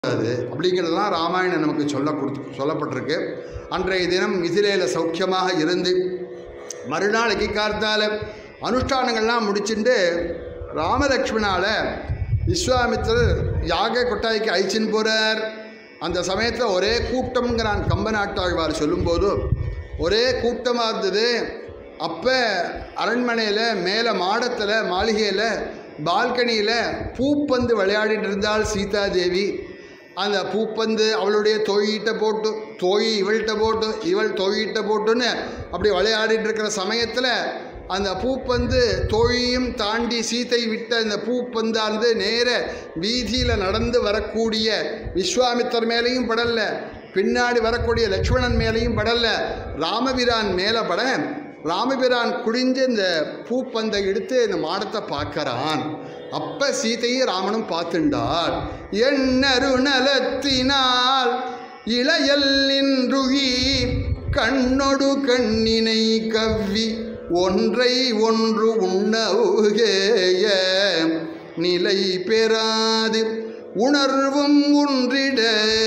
அப்படிங்கிறதுலாம் ராமாயணம் நமக்கு சொல்லப்பட்டிருக்கு. அன்றைய தினம் மிதிலையில் சௌக்கியமாக இருந்து மறுநாளைக்கு கார்த்தால அனுஷ்டானங்கள்லாம் முடிச்சுட்டு ராமலக்ஷ்மணால விஸ்வாமித்திரர் யாக கொட்டாய்க்கு அழிச்சின்னு போகிறார். அந்த சமயத்தில் ஒரே கூட்டம்ங்கிறான் கம்பநாட்டாழ்வார் சொல்லும்போது ஒரே கூட்டமாக இருந்தது. அப்போ அரண்மனையில் மேலே மாடத்தில் மாளிகையில் பால்கனியில் பூப்பந்து விளையாடிட்டு இருந்தாள் சீதாதேவி. அந்த பூப்பந்து அவளுடைய தோழிகிட்ட போட்டு, தோழி இவள்கிட்ட போட்டு, இவள் தோழிகிட்ட போட்டுன்னு அப்படி விளையாடிட்டு இருக்கிற சமயத்தில் அந்த பூப்பந்து தோழியும் தாண்டி சீத்தை விட்ட அந்த பூப்பந்தானது நேர வீதியில் நடந்து வரக்கூடிய விஸ்வாமித்தர் மேலேயும் படல, பின்னாடி வரக்கூடிய லக்ஷ்மணன் மேலேயும் படல, ராமபிரான் மேலே பட ராமபிரான் குடிஞ்சு இந்த பூப்பந்தை எடுத்து இந்த மாடத்தை பார்க்கறான். அப்ப சீதையும் ராமனும் பார்த்துண்டாள். எண்ணரு நலத்தினால் இளையல் நின்றுகி கண்ணொடு கண்ணினை கவ்வி ஒன்றை ஒன்று உண்ணவுகேய நிலை பெறாது உணர்வும் ஒன்றிட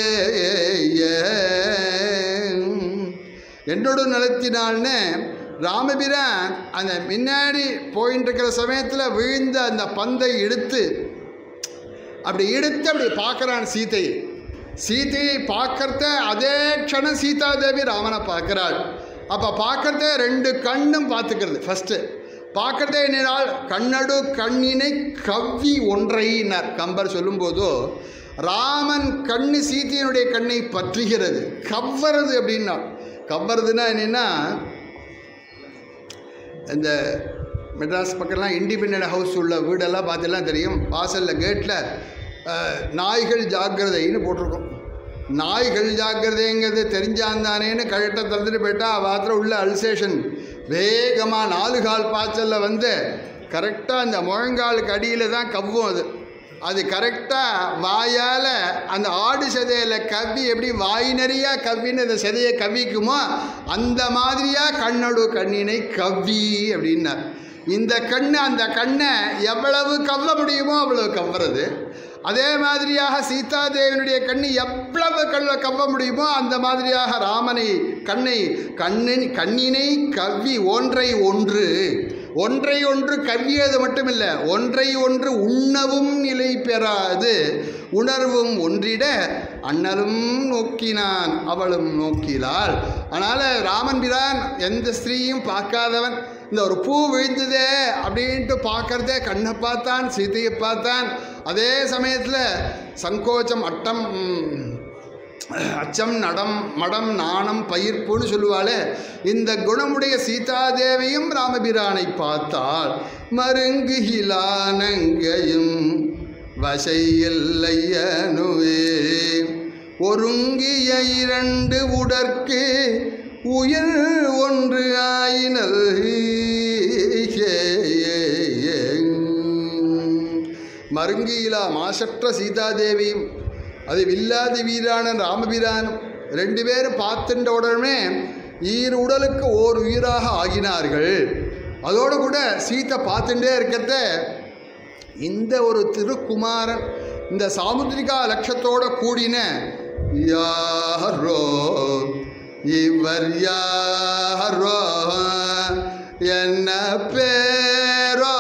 என்னோட நலத்தினால்னு ராமபிரான் அந்த முன்னாடி போயின்னு இருக்கிற சமயத்தில் விழுந்த அந்த பந்தை எடுத்து அப்படி பார்க்குறான் சீதையை. சீதையை பார்க்கறத அதே க்ஷணம் சீதாதேவி ராமனை பார்க்குறாள். அப்போ பார்க்கறத ரெண்டு கண்ணும் பார்த்துக்கிறது. ஃபஸ்ட்டு பார்க்கறதே என்னால் கண்ணடு கண்ணினை கவ்வி ஒன்றையினார் கம்பர் சொல்லும்போதோ ராமன் கண்ணு சீதையினுடைய கண்ணை பற்றுகிறது. கவ்வறது அப்படின்னா கவ்வறதுன்னா என்னென்னா இந்த மெட்ராஸ் பக்கம்லாம் இண்டிபெண்டன்ட் ஹவுஸ் உள்ள வீடெல்லாம் பார்த்தெல்லாம் தெரியும். வாசலில் கேட்டில் நாய்கள் ஜாக்கிரதைன்னு போட்டிருக்கோம். நாய்கள் ஜாக்கிரதைங்கிறது தெரிஞ்சாந்தானேன்னு கழட்டை திறந்துட்டு போயிட்டால் பாத்திரம் உள்ள அல்சேஷன் வேகமாக 4 கால் பாய்ச்சலில் வந்து கரெக்டாக அந்த முழங்காலுக்கு அடியில் தான் கவ்வும். அது கரெக்டாக வாயால் அந்த ஆடு சதையில் கவ்வி எப்படி வாய் நிறையா கவ்வின்னு அந்த சதையை கவ்விக்குமோ அந்த மாதிரியாக கண்ணோடு கண்ணினை கவ்வி அப்படின்னார். இந்த கண்ணு அந்த கண்ணை எவ்வளவு கவ்வ முடியுமோ அவ்வளவு கவ்வுறது. அதே மாதிரியாக சீதாதேவினுடைய கண்ணு எவ்வளவு கவ்வ முடியுமோ அந்த மாதிரியாக ராமனை கண்ணினை கவ்வி ஒன்றை ஒன்று கவ்வியது மட்டுமில்லை, ஒன்றை ஒன்று உண்ணவும் நிலை பெறாது உணர்வும் ஒன்றிட அண்ணலும் நோக்கினான் அவளும் நோக்கினாள். அதனால் ராமன் பிரான் எந்த ஸ்திரீயும் பார்க்காதவன். இந்த ஒரு பூ விழுந்ததே அப்படின்ட்டு பார்க்கறதே கண்ணை பார்த்தான், சீதையை பார்த்தான். அதே சமயத்தில் சங்கோச்சம் அச்சம் நடம் மடம் நாணம் பயிர்ப்புன்னு சொல்லுவாளே, இந்த குணமுடைய சீதாதேவியும் ராமபிரானை பார்த்தாள். மருங்குகிலானங்கையும் வசையில்லையனுவே ஒருங்கிய 2 உடற்கு உயிர் ஒன்று ஆயினல். மருங்கியிலா மாசற்ற சீதாதேவியும் அது வில்லாதி வீரான ராமபிரானும் 2 பேரும் பார்த்துட்ட உடனே உடலுக்கு ஓர் உயிராக ஆகினார்கள். அதோடு கூட சீத்தை பார்த்துட்டே இருக்கிறத இந்த ஒரு திருக்குமாரன் இந்த சாமுத்திரிகா லட்சத்தோடு கூடின யாரோ இவர் யாரோ என்ன பேரோ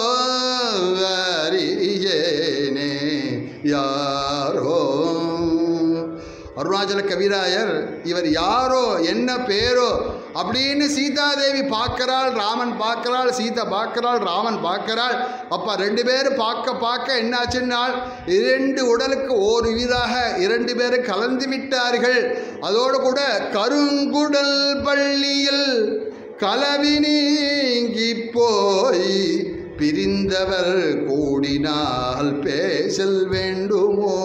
அறியேனே யாரோ. அருணாச்சல கவிராயர் இவர் யாரோ என்ன பேரோ அப்படின்னு சீதாதேவி பார்க்கிறாள், ராமன் பார்க்கிறாள், சீதை பார்க்கிறாள், ராமன் பார்க்கிறாள். அப்போ 2 பேரும் பார்க்க என்னாச்சுன்னால் 2 உடலுக்கு ஓர் உயிராக 2 பேரும் கலந்து விட்டார்கள். அதோடு கூட கருங்குடல் பள்ளியில் கலவி நீங்கி போய் பிரிந்தவர் கூடினால் பேசல் வேண்டுமோ.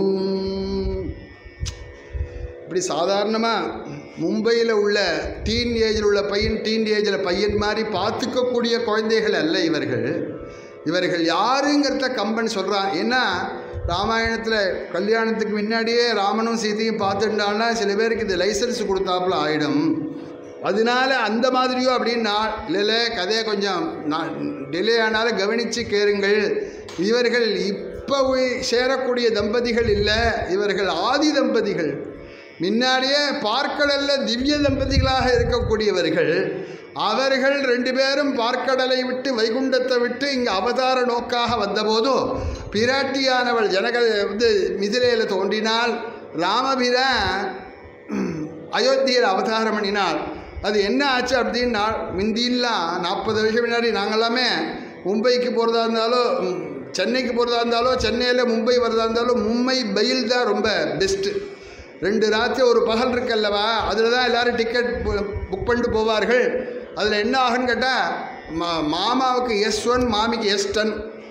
இப்படி சாதாரணமாக மும்பையில் உள்ள டீன் ஏஜில் உள்ள பையன் மாதிரி பார்த்துக்கக்கூடிய குழந்தைகள் அல்ல இவர்கள் யாருங்கிறத கம்பன் சொல்கிறான். ஏன்னா ராமாயணத்தில் கல்யாணத்துக்கு முன்னாடியே ராமனும் சீதையும் பார்த்துட்டான்னா சில பேருக்கு இது லைசன்ஸ் கொடுத்தாப்புல ஆகிடும். அதனால அந்த மாதிரியோ அப்படின்னா இல்லை கதையை கொஞ்சம் டிலே ஆனாலும் கவனித்து கேளுங்கள். இவர்கள் இப்போ சேரக்கூடிய தம்பதிகள் இல்லை, இவர்கள் ஆதி தம்பதிகள். முன்னாடியே பார்க்கடலில் திவ்ய தம்பதிகளாக இருக்கக்கூடியவர்கள். அவர்கள் 2 பேரும் பார்க்கடலை விட்டு வைகுண்டத்தை விட்டு இங்கே அவதார நோக்காக வந்தபோதும் பிராட்டியானவள் மிதிலையில் தோன்றினாள். ராமபிரான் அயோத்தியில் அவதாரம் பண்ணினாள். அது என்ன ஆச்சு அப்படின்னா, முந்திலாம் 40 வருஷம் முன்னாடி நாங்கள்லாமே மும்பைக்கு போகிறதா இருந்தாலும் சென்னைக்கு போகிறதா இருந்தாலும் சென்னையில் மும்பை வரதா இருந்தாலும் மும்பை பயில் தான் ரொம்ப பெஸ்ட்டு. 2 ராத்திரி ஒரு பகல் இருக்கல்லவா, அதில் தான் எல்லோரும் டிக்கெட் புக் பண்ணிட்டு போவார்கள். அதில் என்ன ஆகுன்னு கேட்டால் மாமாவுக்கு S1 மாமிக்கு S10.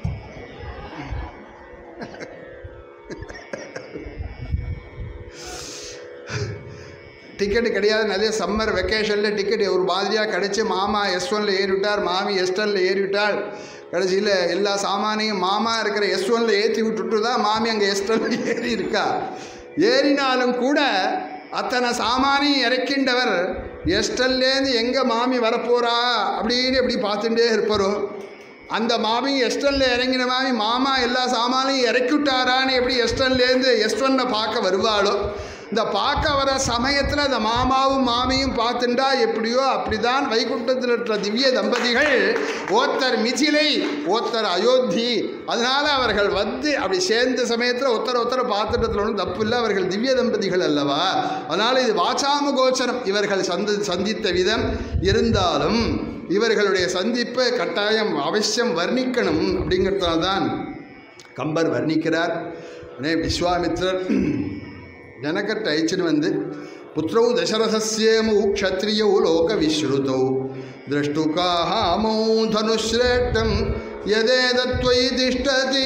டிக்கெட்டு கிடையாது. நிறைய சம்மர் வெக்கேஷனில் டிக்கெட் ஒரு மாதிரியாக கிடச்சி மாமா S1 ஏறிவிட்டார், மாமி S10 ஏறிவிட்டாள். கடைசியில் எல்லா சாமானையும் மாமா இருக்கிற S1 ஏற்றி விட்டுட்டு தான் மாமி அங்கே S10 ஏறி இருக்கா. ஏறினாலும் கூட அத்தனை சாமானையும் இறக்கின்றவர் S10லேருந்து எங்கே மாமி வரப்போகிறா அப்படின்னு எப்படி பார்த்துட்டே இருப்பாரோ. அந்த மாமி S10 இறங்கின மாமா எல்லா சாமானையும் இறக்கி விட்டாரான்னு எப்படி S10லேருந்து S1 பார்க்க வருவாளோ, இந்த பார்க்க வர சமயத்தில் அந்த மாமாவும் மாமியும் பார்த்துட்டா எப்படியோ அப்படிதான் வைகுண்டத்தில் இருக்கிற திவ்ய தம்பதிகள் ஒருத்தர் மிதிலை ஒருத்தர் அயோத்தி. அதனால் அவர்கள் அப்படி சேர்ந்த சமயத்தில் ஒருத்தரை பார்த்துட்டதுல ஒன்றும் தப்பு இல்லை, அவர்கள் திவ்ய தம்பதிகள் அல்லவா. அதனால் இது வாசாம கோச்சரம் இவர்கள் சந்தித்த விதம். இருந்தாலும் இவர்களுடைய சந்திப்பை கட்டாயம் அவசியம் வர்ணிக்கணும் அப்படிங்கிறதுனால்தான் கம்பர் வர்ணிக்கிறார். விஸ்வாமித்ரர் ஜனகர்ட்ட அழைச்சின்னு புத்திரௌ தசரதஸ்யேமு க்ஷத்ரியௌ லோக விஸ்ருதௌ திரஷ்டுகாஹாமௌ தனுஷ்ரேஷ்டம் யதேதத்வயி திஷ்டதி.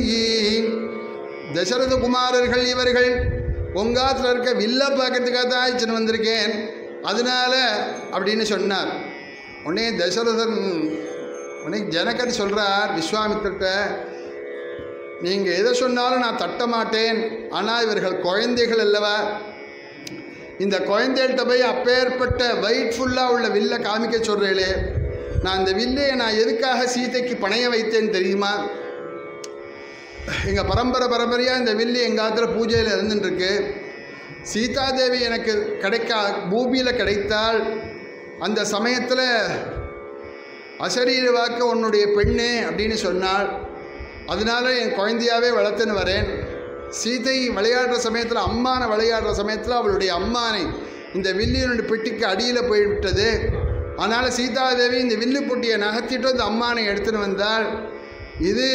தசரத குமாரர்கள் இவர்கள் பொங்காத்தில் இருக்க வில்ல பார்க்கறதுக்காக தான் அழைச்சின்னு வந்திருக்கேன், அதனால அப்படின்னு சொன்னார். உடனே ஜனகர் சொல்கிறார் விஸ்வாமித்திரர்கிட்ட, நீங்கள் எதை சொன்னாலும் நான் தட்ட மாட்டேன், ஆனால் இவர்கள் குழந்தைகள் அல்லவா, இந்த குழந்தைகள்கிட்ட போய் அப்பேற்பட்ட வயிட் ஃபுல்லாக உள்ள வில்லை காமிக்க சொல்கிறீங்களே, நான் இந்த வில்லையை நான் எதுக்காக சீதைக்கு பணைய வைத்தேன்னு தெரியுமா? எங்கள் பரம்பரையாக இந்த வில்லு எங்கள் ஆத்துல பூஜையில் இருந்துட்டுருக்கு. சீதாதேவி எனக்கு பூமியில் கிடைத்தால் அந்த சமயத்தில் அசரீர வாக்கு உன்னுடைய பெண்ணு அப்படின்னு சொன்னாள். அதனால என் குழந்தையாகவே வளர்த்துன்னு வரேன். சீதை விளையாடுற சமயத்தில் அம்மானை விளையாடுற சமயத்தில் அவளுடைய அம்மானை இந்த வில்லினுடைய பெட்டிக்கு அடியில் போய்விட்டது. அதனால் சீதாதேவி இந்த வில்லு பொட்டியை நகர்த்திட்டு அந்த அம்மானை எடுத்துன்னு வந்தாள். இது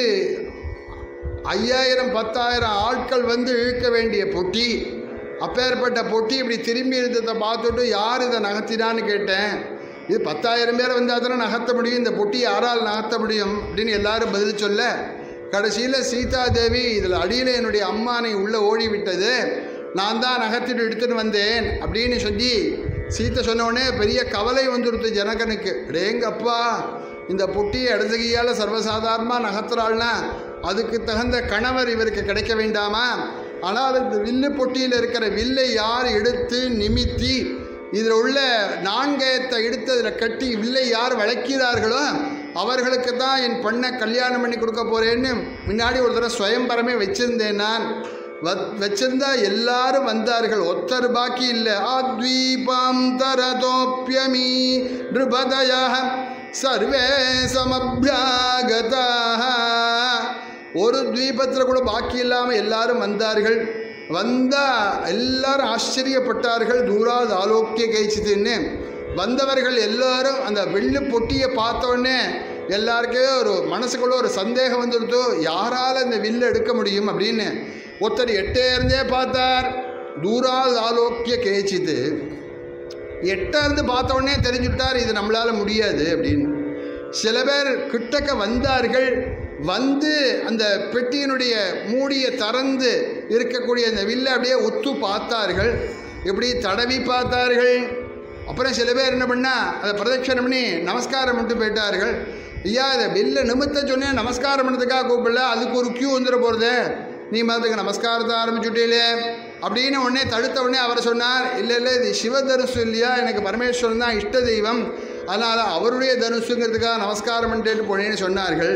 5000 10,000 ஆட்கள் இழுக்க வேண்டிய பொட்டி. அப்பேற்பட்ட பொட்டி இப்படி திரும்பி இருந்ததை பார்த்துட்டு யார் இதை நகர்த்தினான்னு கேட்டேன். இது 10,000 பேரை வந்தால் தானே நகர்த்த முடியும், இந்த பொட்டி யாரால் நகர்த்த முடியும் அப்படின்னு எல்லாரும் பதில் சொல்ல, கடைசியில் சீதாதேவி இதில் அடியில் என்னுடைய அம்மானை உள்ளே ஓடிவிட்டது, நான் தான் நகர்த்திட்டு எடுத்துகிட்டு வந்தேன் அப்படின்னு சொல்லி சீத்தை சொன்னோடனே பெரிய கவலை வந்துடுது ஜனகனுக்கு. அடேங்கப்பா, இந்த பொட்டியை இடது கையால் சர்வசாதாரணமாக நகர்த்துறாள்னா அதுக்கு தகுந்த கணவர் இவருக்கு கிடைக்க வேண்டாமா? ஆனால் இந்த வில்லு பொட்டியில் இருக்கிற வில்லை யார் எடுத்து நிமித்தி இதில் உள்ள நான்கயத்தை எடுத்து அதில் கட்டி வில்லை யார் வளைக்கிறார்களோ அவர்களுக்கு தான் என் பெண்ணை கல்யாணம் பண்ணி கொடுக்க போகிறேன்னு முன்னாடி ஒரு தடவை சுயம்பரமே வச்சுருந்தேன். நான் வச்சிருந்தா எல்லாரும் வந்தார்கள், ஒத்தர் பாக்கி இல்லை. ஆத்வீபாம் தரதோப்யமி நிருபதய சர்வே சமபியாகதாக. ஒரு தீபத்தில் கூட பாக்கி இல்லாமல் எல்லாரும் வந்தார்கள். வந்தால் எல்லாரும் ஆச்சரியப்பட்டார்கள். தூராது ஆலோக்கிய கைச்சிதுன்னு வந்தவர்கள் எல்லாரும் அந்த வெள்ளி பொட்டியை பார்த்தோடனே எல்லாருக்கே ஒரு மனசுக்குள்ள ஒரு சந்தேகம் வந்துடுத்து, யாரால் இந்த வில்லை எடுக்க முடியும் அப்படின்னு. ஒருத்தர் எட்டேருந்தே பார்த்தார். தூராது ஆலோக்கிய கேச்சிது, எட்டேருந்து பார்த்தோடனே தெரிஞ்சுட்டார் இது நம்மளால் முடியாது அப்படின்னு. சில பேர் கிட்டக்க வந்தார்கள். வந்து அந்த பெட்டியினுடைய மூடியை திறந்து இருக்கக்கூடிய அந்த வில்லை அப்படியே ஒத்து பார்த்தார்கள், இப்படி தடவி பார்த்தார்கள். அப்புறம் சில பேர் என்ன பண்ணால் அதை பிரதட்சணம் பண்ணி நமஸ்காரம் பண்ணிட்டு போயிட்டார்கள். ஐயா, இதை வில்லை நிமித்த சொன்னேன், நமஸ்காரம் பண்ணதுக்காக கூப்பிடல, அதுக்கு ஒரு கியூ வந்துட போகிறது, நீ மதத்துக்கு நமஸ்காரத்தை ஆரம்பிச்சுட்டே அப்படின்னு உடனே தடுத்த உடனே அவர் சொன்னார், இல்லை இல்லை இது சிவ தனுசு இல்லையா, எனக்கு பரமேஸ்வரன் தான் இஷ்ட தெய்வம், அதனால் அவருடைய தனுசுங்கிறதுக்காக நமஸ்காரம் பண்ணிட்டு போனேன்னு சொன்னார்கள்.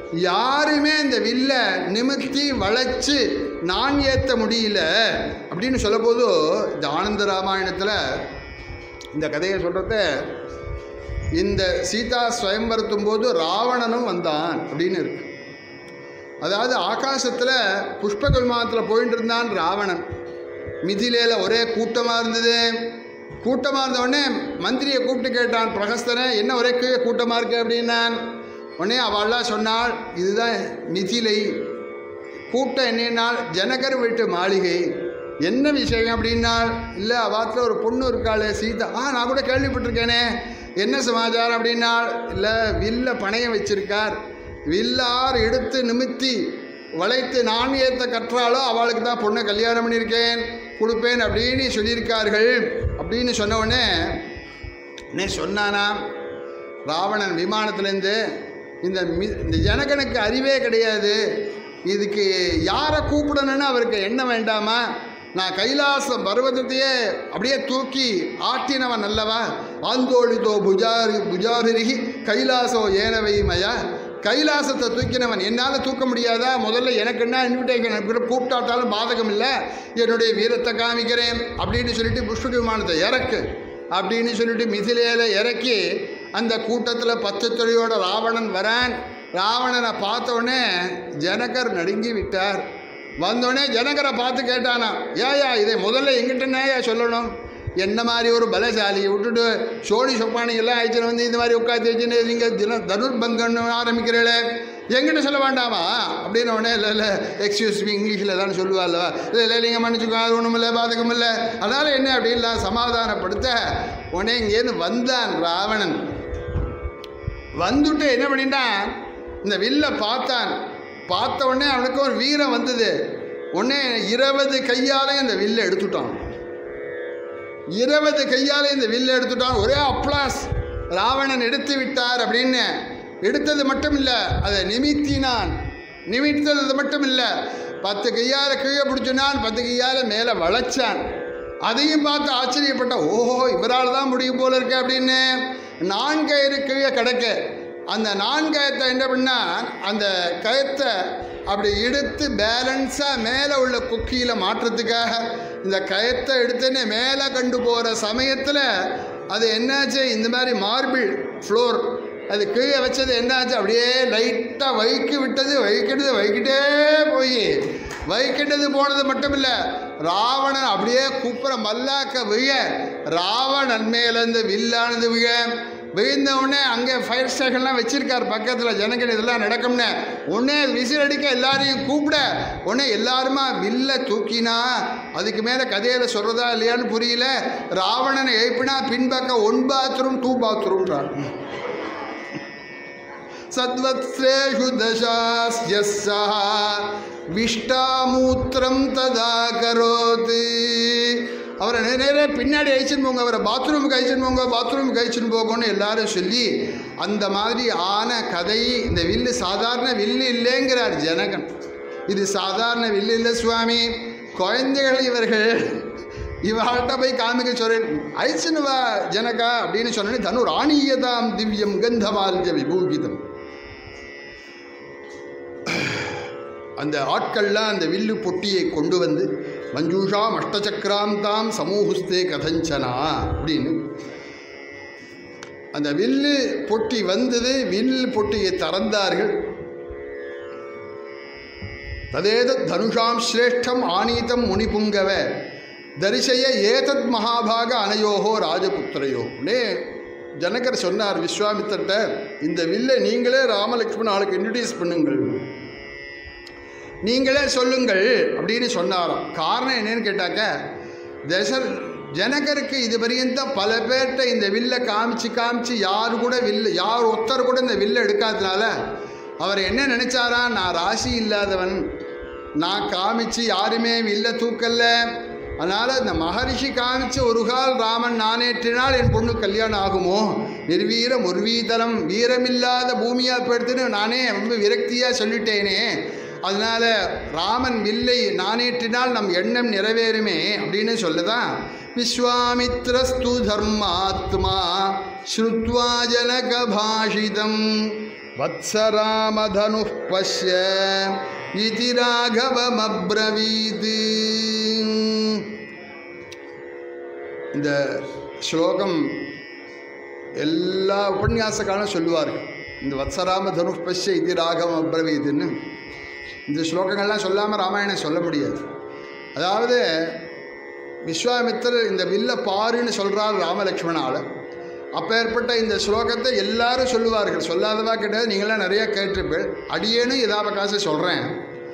யாருமே இந்த வில்ல நிமித்தி வளைச்சு நான் ஏற்ற முடியல அப்படின்னு சொல்ல போது இந்த ஆனந்த ராமாயணத்தில் இந்த கதையை சொல்கிறத இந்த சீதா ஸ்வயம்பரத்தும் போது ராவணனும் வந்தான் அப்படின்னு இருக்கு. அதாவது ஆகாசத்தில் புஷ்பக விமானத்தில் போயிட்டு இருந்தான் ராவணன். மிதிலையில் ஒரே கூட்டமாக இருந்தது. கூட்டமாக இருந்தவுடனே மந்திரியை கூப்பிட்டு கேட்டான் பிரகஸ்தனை, என்ன ஒரே கீழே கூட்டமாக இருக்கு அப்படின்னான். உடனே அவள்லாம் சொன்னாள், இதுதான் மிதிலை. கூட்டம் என்னன்னால் ஜனகர் வீட்டு மாளிகை. என்ன விஷயம் அப்படின்னால், இல்லை அவாத்தில் ஒரு பொண்ணு இருக்காளே சீதா. நான் கூட கேள்விப்பட்டிருக்கேனே, என்ன சமாச்சாரம் அப்படின்னால், இல்லை வில்ல பணையம் வச்சிருக்கார், வில்லார் எடுத்து நிமித்தி வளைத்து நான் ஏற்ற கற்றாலோ அவளுக்கு தான் பொண்ணை கல்யாணம் பண்ணியிருக்கேன் கொடுப்பேன் அப்படின்னு சொல்லியிருக்கார்கள் அப்படின்னு சொன்னவுடனே என்ன சொன்னானா ராவணன் விமானத்துலேருந்து, இந்த ஜனகனுக்கு அறிவே கிடையாது, இதுக்கு யாரை கூப்பிடணும்னு அவருக்கு என்ன வேண்டாமா, நான் கைலாச பர்வதத்தையே அப்படியே தூக்கி ஆட்டினவன் அல்லவா, ஆந்தோளிதோ புஜாரிகி கைலாசோ ஏனவை மயா, கைலாசத்தை தூக்கினவன் என்னால் தூக்க முடியாதா, முதல்ல எனக்கு என்ன இன்விடேஷன் கூப்பிட்டாட்டாலும் பாதகம் இல்லை, என்னுடைய வீரத்தை காமிக்கிறேன் அப்படின்னு சொல்லிட்டு புஷ்பக விமானத்தை இறக்கு அப்படின்னு சொல்லிட்டு மிதிலையில் இறக்கி அந்த கூட்டத்தில் 10 தொழியோட ராவணன் வரான். ராவணனை பார்த்தோடனே ஜனகர் நடுங்கி விட்டார். வந்தோடனே ஜனகரை பார்த்து கேட்டானா, ஏயா இதை முதல்ல எங்கிட்டனேயா சொல்லணும், என்ன மாதிரி ஒரு பலசாலியை விட்டுட்டு சோழி சொப்பானிங்கெல்லாம் ஆயிடுச்சுன்னு வந்து இந்த மாதிரி உட்காந்து வச்சுன்னு நீங்கள் தனுர்பங்கன்னு ஆரம்பிக்கிறீங்களே, எங்கிட்ட சொல்ல வேண்டாமா அப்படின்னு. உடனே இல்லை எக்ஸ்கியூஸ் மீ இங்கிலீஷில் தான் சொல்லுவாள்வா, இல்லை நீங்கள் மன்னிச்சுக்கோ, அது ஒன்றும் இல்லை பாதகம் இல்லை, அதனால் என்ன அப்படின்லாம் சமாதானப்படுத்த உடனே இங்கேருந்து வந்தான் ராவணன். வந்துட்டு என்ன பண்ணிட்டான், இந்த வில்ல பார்த்தான். பார்த்த உடனே அவனுக்கு ஒரு வீரம் வந்தது. உடனே 20 கையாலே இந்த வில்லை எடுத்துட்டான். 20 கையாலே இந்த வில்லை எடுத்துட்டான். ஒரே அப்ளாஸ், ராவணன் எடுத்து விட்டார் அப்படின்னு. எடுத்தது மட்டும் இல்லை, அதை நிமித்தினான். நிமித்தது மட்டும் இல்லை, 10 கையால் கீழே பிடிச்சினான், 10 கையால் மேலே வளைச்சான். அதையும் பார்த்து ஆச்சரியப்பட்ட, ஓஹோ இவரால் தான் முடியும் போல இருக்கு அப்படின்னு. 4 கயிறு கீழே கிடக்க, அந்த 4 கயத்தை என்ன பண்ணால் அந்த கயத்தை அப்படி எடுத்து பேலன்ஸாக மேலே உள்ள குக்கியில் மாற்றுறதுக்காக இந்த கயத்தை எடுத்துன்னு மேலே கண்டு போகிற சமயத்தில் அது என்னாச்சு, இந்த மாதிரி மார்பிள் ஃப்ளோர் அது கீழே வச்சது என்னாச்சு, அப்படியே லைட்டாக வைக்கிட்டே போய் வைக்கிட்டது போனது மட்டும் இல்லை, ராவணன் அப்படியே குப்புற மல்லாக்க விழ, ராவணன் மேலேருந்து வில்லானது விழுந்த உடனே அங்கே ஃபயர் ஸ்டேஷன்லாம் வச்சுருக்கார் பக்கத்தில், ஜனங்கள் இதெல்லாம் நடக்கும்னு. உடனே விசில் அடிக்க எல்லாரையும் கூப்பிட, உடனே எல்லாருமா வில்ல தூக்கினா. அதுக்கு மேலே கதையில் சொல்கிறதா இல்லையான்னு புரியல. ராவணனை எழுப்பினா பின்பக்கம் 1 பாத்ரூம் 2 பாத்ரூம்ன்றான். சத்வத்ரேஷு தசாஸ்யஸ்ஸா விஷ்டாமூத்திரம் ததா கரோதி. அவரை நேரே பின்னாடி அழிச்சுன்னு போங்க, அவரை பாத்ரூமுக்கு அழிச்சுன்னு போகணும்னு எல்லாரும் சொல்லி அந்த மாதிரி ஆன கதை. இந்த வில்லு சாதாரண வில்லு இல்லைங்கிறார் ஜனகன். இது சாதாரண வில்லு இல்லை சுவாமி, குழந்தைகள் இவர்கள் இவர்கிட்ட போய் காமிக்க சொல்றேன், அழிச்சுன்னு வா ஜனகா அப்படின்னு சொன்னேன். தனுர் ஆணியதாம் திவ்யம் கந்தமால்ய விபூகிதம். அந்த ஆட்கள்லாம் அந்த வில்லு பொட்டியை கொண்டு வந்து மஞ்சூஷாம் அஷ்டசக்கராந்தாம் சமூஹஸ்தே கதஞ்சனா அப்படின்னு அந்த வில்லு பொட்டி வந்தது. வில்லு பொட்டியை திறந்தார்கள். ததேதத் தனுஷாம் சிரேஷ்டம் ஆனீதம் முனிபுங்கவ தரிசைய ஏதத் மகாபாக அனையோகோ ராஜபுத்திரையோ. ஜனகர் சொன்னார் விஸ்வாமித்திரட்ட, இந்த வில்லை நீங்களே ராமலக்ஷ்மண ஆளுக்கு இன்ட்ரடியூஸ் பண்ணுங்கள், நீங்களே சொல்லுங்கள் அப்படின்னு சொன்னாராம். காரணம் என்னன்னு கேட்டாக்க, ஜனகருக்கு இது பரியந்தம் பல பேர்கிட்ட இந்த வில்லை காமிச்சு யார் ஒருத்தர் கூட இந்த வில்லை எடுக்காதனால அவர் என்ன நினைச்சாரா, நான் ராசி இல்லாதவன், நான் காமிச்சு யாருமே வில்லை தூக்கல்ல, அதனால் இந்த மகரிஷி காமிச்சு ஒரு கால் ராமன் நானேற்றினால் என் பொண்ணு கல்யாணம் ஆகுமோ, நிர்வீரம் உர்வீதலம், வீரமில்லாத பூமியாக போயிடுத்துன்னு நானே ரொம்ப விரக்தியாக சொல்லிட்டேனே, அதனால் ராமன் வில்லை நானேற்றினால் நம் எண்ணம் நிறைவேறுமே அப்படின்னு சொல்லுதான். விஸ்வாமித்ரஸ்து தர்மாத்மா ஸ்ருத்வா ஜனக பாஷிதம் வத்சராமதனு பஷ்ய இதி ராகவம் அப்ரவீத். இந்த ஸ்லோகம் எல்லா உபன்யாசக்காலும் சொல்லுவார்கள். இந்த வத்சராம தனு பஷ்ய இதி ராகவம் அப்ரவீதுன்னு இந்த ஸ்லோகங்கள்லாம் சொல்லாமல் ராமாயணம் சொல்ல முடியாது. அதாவது விஸ்வாமித்திரர் இந்த வில்ல பாருன்னு சொல்கிறார் ராமலக்ஷ்மணால். அப்பேற்பட்ட இந்த ஸ்லோகத்தை எல்லாரும் சொல்லுவார்கள், சொல்லாதவா கிடையாது. நீங்களாம் நிறையா கேட்டிருப்பீள். அடியேனும் இதாவகாசம் சொல்கிறேன்.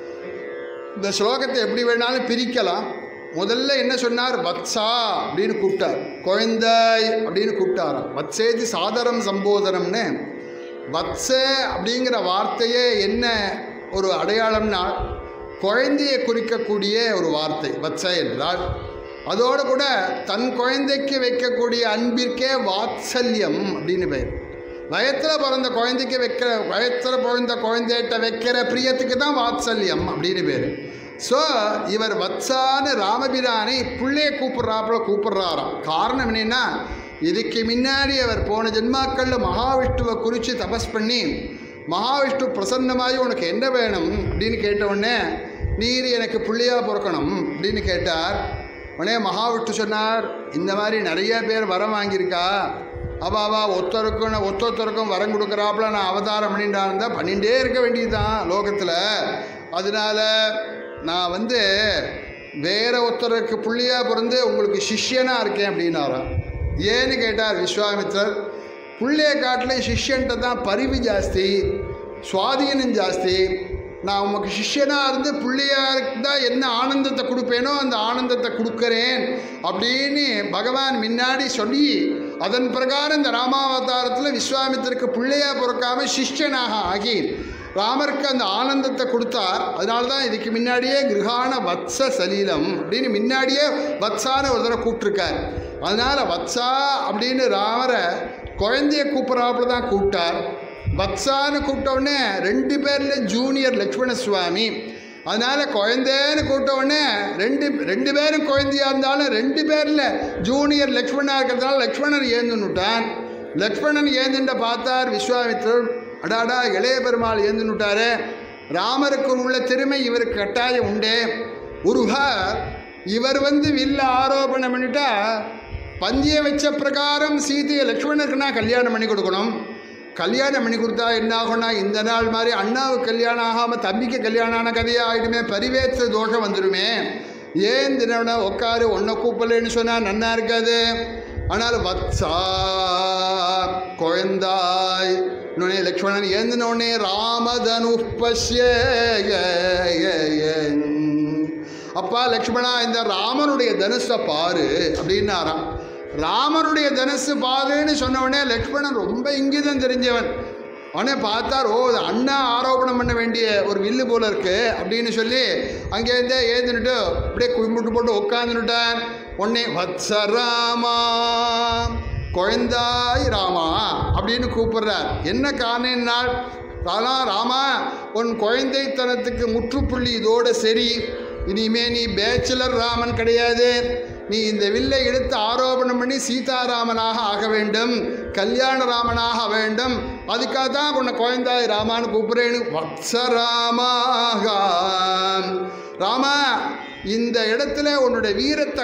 இந்த ஸ்லோகத்தை எப்படி வேணாலும் பிரிக்கலாம். முதல்ல என்ன சொன்னார்? வத்சா அப்படின்னு கூப்பிட்டார், குழந்தாய் அப்படின்னு கூப்பிட்டாராம். வத்சேதி சாதரம் சம்போதனம்னு. வத்ச அப்படிங்கிற வார்த்தையே என்ன ஒரு அடையாளம்னா குழந்தையை குறிக்கக்கூடிய ஒரு வார்த்தை வத்ச என்றால். அதோடு கூட தன் குழந்தைக்கு வைக்கக்கூடிய அன்பிற்கே வாத்சல்யம் அப்படின்னு பெயர். வயத்தில் பிறந்த குழந்தைக்கு வைக்கிற, வயத்தில் பிறந்த குழந்தைகிட்ட வைக்கிற பிரியத்துக்கு தான் வாத்சல்யம் அப்படின்னு பேர். ஸோ இவர் வத்சான்னு ராமபிரானை பிள்ளையை கூப்பிட்றாராம். காரணம் என்னென்னா, இதுக்கு முன்னாடி அவர் போன ஜென்மாக்களில் மகாவிஷ்ணுவை குறித்து தபஸ் பண்ணி மகாவிஷ்ணு பிரசன்னமாகி உனக்கு என்ன வேணும் அப்படின்னு கேட்டவுடனே, நீர் எனக்கு பிள்ளையாக பிறக்கணும் அப்படின்னு கேட்டார். உடனே மகாவிஷ்ணு சொன்னார், இந்த மாதிரி நிறைய பேர் வரம் வாங்கியிருக்கா, அவாவா ஒத்தொருத்தருக்கும் வரம் கொடுக்குறாப்புல நான் அவதாரம் பண்ணிட்டாருந்தா பண்ணிகிட்டே இருக்க வேண்டியதுதான் லோகத்தில். அதனால் நான் வேற ஒருத்தருக்கு புள்ளியாக பிறந்து உங்களுக்கு சிஷ்யனாக இருக்கேன் அப்படின்னாராம். ஏன்னு கேட்டார் விஸ்வாமித்திரர். புள்ளைய காட்டில் சிஷ்யன்ட்ட தான் பரிவு ஜாஸ்தி, சுவாதீனம் ஜாஸ்தி. நான் உமக்கு சிஷ்யனாக இருந்து பிள்ளையாருக்கு தான் என்ன ஆனந்தத்தை கொடுப்பேனோ அந்த ஆனந்தத்தை கொடுக்குறேன் அப்படின்னு பகவான் முன்னாடி சொல்லி, அதன் பிரகாரம் இந்த ராமாவதாரத்தில் விஸ்வாமித்திரருக்கு பிள்ளையாக பிறக்காமல் சிஷ்யனாக ஆகி ராமருக்கு அந்த ஆனந்தத்தை கொடுத்தார். அதனால தான் இதுக்கு முன்னாடியே கிருஹான வத்ச சலீலம் அப்படின்னு முன்னாடியே வத்சான ஒரு தடவை கூப்பிட்ருக்கார். அதனால் வத்சா அப்படின்னு ராமரை குழந்தைய கூப்பிட்றாப்புல தான் கூப்பிட்டார். வத்சான்னு கூப்பிட்டவுடனே 2 பேரில் ஜூனியர் லக்ஷ்மண சுவாமி. அதனால் குழந்தைன்னு கூப்பிட்டவுடனே ரெண்டு பேரும் குழந்தையாக இருந்தாலும் 2 பேரில் ஜூனியர் லக்ஷ்மணாக இருக்கிறதுனால லக்ஷ்மணன் ஏந்துன்னுட்டான். லக்ஷ்மணன் ஏந்துட்ட பார்த்தார் விஸ்வாமித்திரர், அடாடா இளைய பெருமாள் ஏந்துன்னுட்டாரு, ராமருக்கு உள்ள திறமை இவருக்கு கட்டாயம் உண்டே. இவர் வில்ல ஆரோபணம் பண்ணிட்டா பந்திய வச்ச பிரகாரம் சீதையை லக்ஷ்மணருக்கு நான் கல்யாணம் பண்ணி கொடுக்கணும். கல்யாணம் பண்ணி கொடுத்தா என்ன ஆகும்னா, இந்த நாள் மாதிரி அண்ணாவுக்கு கல்யாணம் ஆகாமல் தம்பிக்கு கல்யாணம் ஆன கதையாக ஆகிடுமே, பரிவேற்ற தோஷம் வந்துடுமே. ஏன் தினம்னா உட்காரு ஒன்றை கூப்பிடலன்னு சொன்னால் நன்னா இருக்காது. ஆனால் வத்சா குழந்தாய் இன்னொன்னே லக்ஷ்மணன் ஏந்தினோடனே ராமதனு பஷ்ய, அப்பா லக்ஷ்மணா இந்த ராமனுடைய தனுஷை பாரு அப்படின்னாராம். ராமனுடைய தனுசு பாருன்னு சொன்னவொடனே லக்ஷ்மணன் ரொம்ப இங்கிதம் தெரிஞ்சவன். அவனே பார்த்தார், ஓ அண்ணா ஆரோபணம் பண்ண வேண்டிய ஒரு வில்லு போல இருக்கு அப்படின்னு சொல்லி அங்கேருந்தே ஏந்துன்னுட்டு அப்படியே கும்பிட்டு போட்டு உட்காந்துட்டான். உடனே வத்சராமா குழந்தாய் ராமா அப்படின்னு கூப்பிடுறார். என்ன காரணம்னால், ராமா உன் குழந்தைத்தனத்துக்கு முற்றுப்புள்ளி இதோட சரி, இனிமே நீ பேச்சுலர் ராமன் கிடையாது, நீ இந்த வில்லை எடுத்து ஆரோபணம் பண்ணி சீதாராமனாக ஆக வேண்டும், கல்யாண ராமனாக வேண்டும். அதுக்காக தான் உன்னை குழந்தாய் ராமான்னு கூப்பிட்றேன்னு. வத்சராமாக ராமா இந்த இடத்துல உன்னுடைய வீரத்தை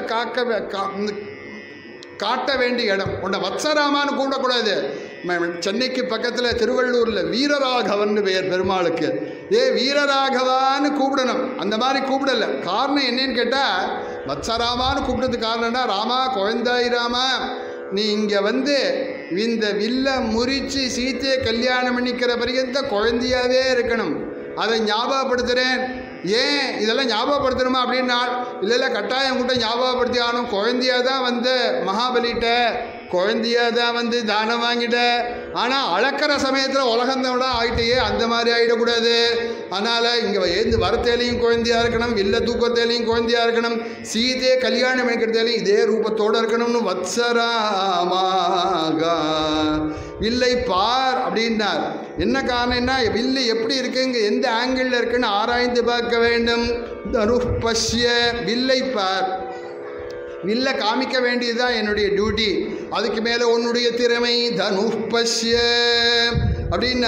காட்ட வேண்டிய இடம். உன்னை வத்சராமான்னு கூப்பிடக்கூடாது. சென்னைக்கு பக்கத்தில் திருவள்ளூரில் வீரராகவன் பெயர் பெருமாளுக்கு. வீரராகவான்னு கூப்பிடணும், அந்த மாதிரி கூப்பிடலை. காரணம் என்னன்னு கேட்டால், வத்சராமான்னு கூப்பிட்டதுக்கு காரணம்னா, ராமா குழந்தாய் ராமா நீ இங்கே இந்த வில்ல முறித்து சீத்தையை கல்யாணம் பண்ணிக்கிற பரியந்த குழந்தையாகவே இருக்கணும். அதை ஞாபகப்படுத்துகிறேன். ஏன் இதெல்லாம் ஞாபகப்படுத்தணுமா அப்படின்னா, இல்லை கட்டாயம் கூட ஞாபகப்படுத்தி ஆகணும். குழந்தையாக தான் மகாபலிகிட்ட குழந்தையாக தான் தானம் வாங்கிட்ட. ஆனால் அளக்கிற சமயத்தில் உலகந்தோட ஆகிட்டே அந்த மாதிரி ஆகிடக்கூடாது. அதனால் இங்கே ஏந்து வரத்தேலையும் குழந்தையாக இருக்கணும், வில்ல தூக்கத்தேலையும் குழந்தையாக இருக்கணும், சீதையை கல்யாணம் பண்ணிக்கிறதேலையும் இதே ரூபத்தோடு இருக்கணும்னு வத்சராமாக வில்லை பார் அப்படின்னார். என்ன காரணம்னா, வில்லு எப்படி இருக்குங்க, எந்த ஆங்கிளில் இருக்குன்னு ஆராய்ந்து பார்க்க வேண்டும். தனுஷ்பஷ்ய வில்லை பார், வில்ல காமிக்க வேண்டியதுதான் என்னுடைய டியூட்டி. அதுக்கு மேலே உன்னுடைய திறமை. தனுஷ்பஷ்ய அப்படின்னார்.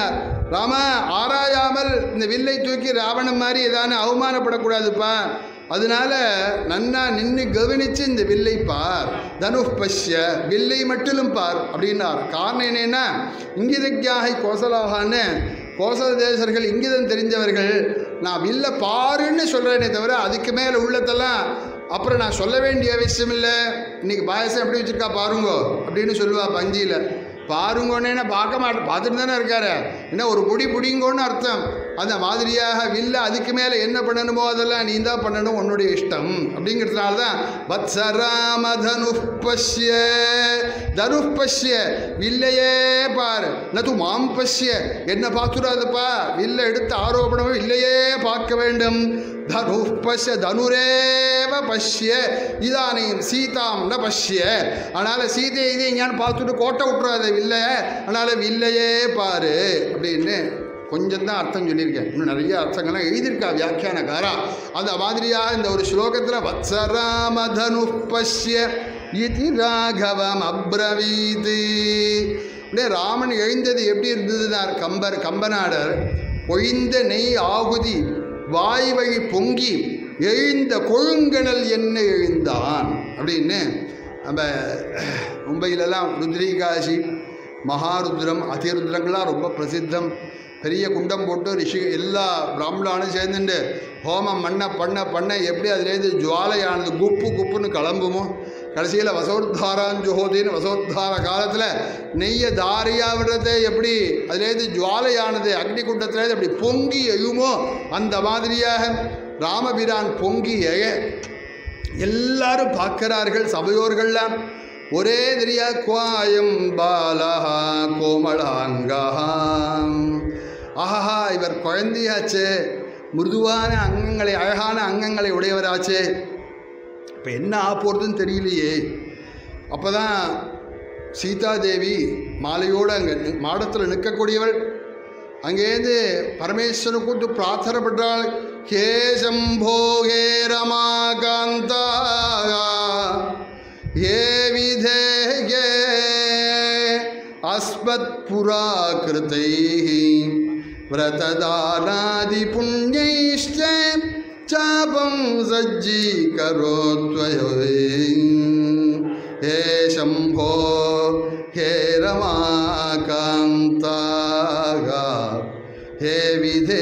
ராமா ஆராயாமல் இந்த வில்லை தூக்கி ராவணன் மாதிரி ஏதானு அவமானப்படக்கூடாதுப்பா, அதனால நன்னா நின்று கவனித்து இந்த வில்லை பார், தனுஷ் பஷ்ய வில்லை மட்டும் பார் அப்படின்னார். காரணம் என்னன்னா இங்கிதக்யாகை கோசலாகான்னு கோசல தேசர்கள் இங்கிதம் தெரிஞ்சவர்கள். நான் வில்லை பாருன்னு சொல்கிறேனே தவிர அதுக்கு மேலே உள்ளதெல்லாம் அப்புறம் நான் சொல்ல வேண்டிய அவசியம் இல்லை. இன்றைக்கி பாயசம் எப்படி வச்சுருக்கா பாருங்கோ அப்படின்னு சொல்லுவா பஞ்சியில். பாருங்கோன்னே பார்க்க மாட்டேன், பார்த்துட்டு தானே இருக்காரு, என்ன ஒரு பொடி பிடிங்கோன்னு அர்த்தம். அந்த மாதிரியாக வில்லை அதுக்கு மேலே என்ன பண்ணணுமோ அதெல்லாம் நீ தான் பண்ணணும், உன்னுடைய இஷ்டம் அப்படிங்கிறதுனால தான் வத்சராம தனுஷ்பஷ்ய தனுஷ்பஷ்ய வில்லையே பார், நது மாம் பஷ்ய என்ன பார்த்துடாதப்பா, வில்லை எடுத்து ஆரோபணம் இல்லையே பார்க்க வேண்டும். தனுஷ்பஷ்ய தனுரேவ பஷ்ய இதானேம் சீதாம் ந பஷ்ய. அதனால் சீதை இதை எங்கேயான்னு பார்த்துட்டு கோட்டை விட்டுறாத வில்லை, அதனால் வில்லையே பாரு அப்படின்னு கொஞ்சம் தான் அர்த்தம் சொல்லியிருக்கேன். இன்னும் நிறைய அர்த்தங்கள்லாம் எழுதியிருக்கா வியாக்கியானக்காரா. அந்த மாதிரியாக இந்த ஒரு ஸ்லோகத்தில் வத்சராம தனுஷ்பஷ்ய இதி ராகவம் அப்ரவீதி. அப்படியே ராமன் எழுந்தது எப்படி இருந்ததுன்னார் கம்பநாடர். பொழிந்த நெய் ஆகுதி வாய் வழி பொங்கி எழுந்த கொழுங்கணல் என்ன எழுந்தான் அப்படின்னு. நம்ம மும்பையிலலாம் ருத்ரிகாசி மகாருத்ரம் அதிருத்ரங்கள்லாம் ரொம்ப பிரசித்தம். பெரிய குண்டம் போட்டு ரிஷி எல்லா பிராமணானும் சேர்ந்துட்டு ஹோமம் பண்ண எப்படி அதுலேருந்து ஜுவாலையானது குப்புன்னு கிளம்புமோ. கடைசியில் வசோத்தாராஞ்சோதின்னு வசோத்தார காலத்தில் நெய்ய தாரியாக விடுறதை எப்படி அதுலேருந்து ஜுவாலையானது அக்னி குண்டத்துலேருந்து அப்படி பொங்கி எழுமோ அந்த மாதிரியாக ராமபிரான் பொங்கி எழ எல்லாரும் பார்க்கிறார்கள் சபையோர்கள்லாம். ஒரே தெரியா குவாயம் பாலஹா கோமளாங்காம். ஆஹா இவர் குழந்தையாச்சே, மிருதுவான அங்கங்களை அழகான அங்கங்களை உடையவராச்சே, இப்போ என்ன ஆப்போறதுன்னு தெரியலையே. அப்போ தான் சீதாதேவி மாலையோடு அங்கே மாடத்தில் நிற்கக்கூடியவள் அங்கேருந்து பரமேஸ்வரன் கூட்டு பிரார்த்தனை பண்ணுறாள். ஹே சம்போ ஹே ரமாகாந்தா ஹே விதேயே அஸ்மத் புராகிருதைஹி व्रतदानादि पुण्यैश्च चापं सज्जीकरोत्वयो हे शम्भो हे रमाकान्ता हे विधे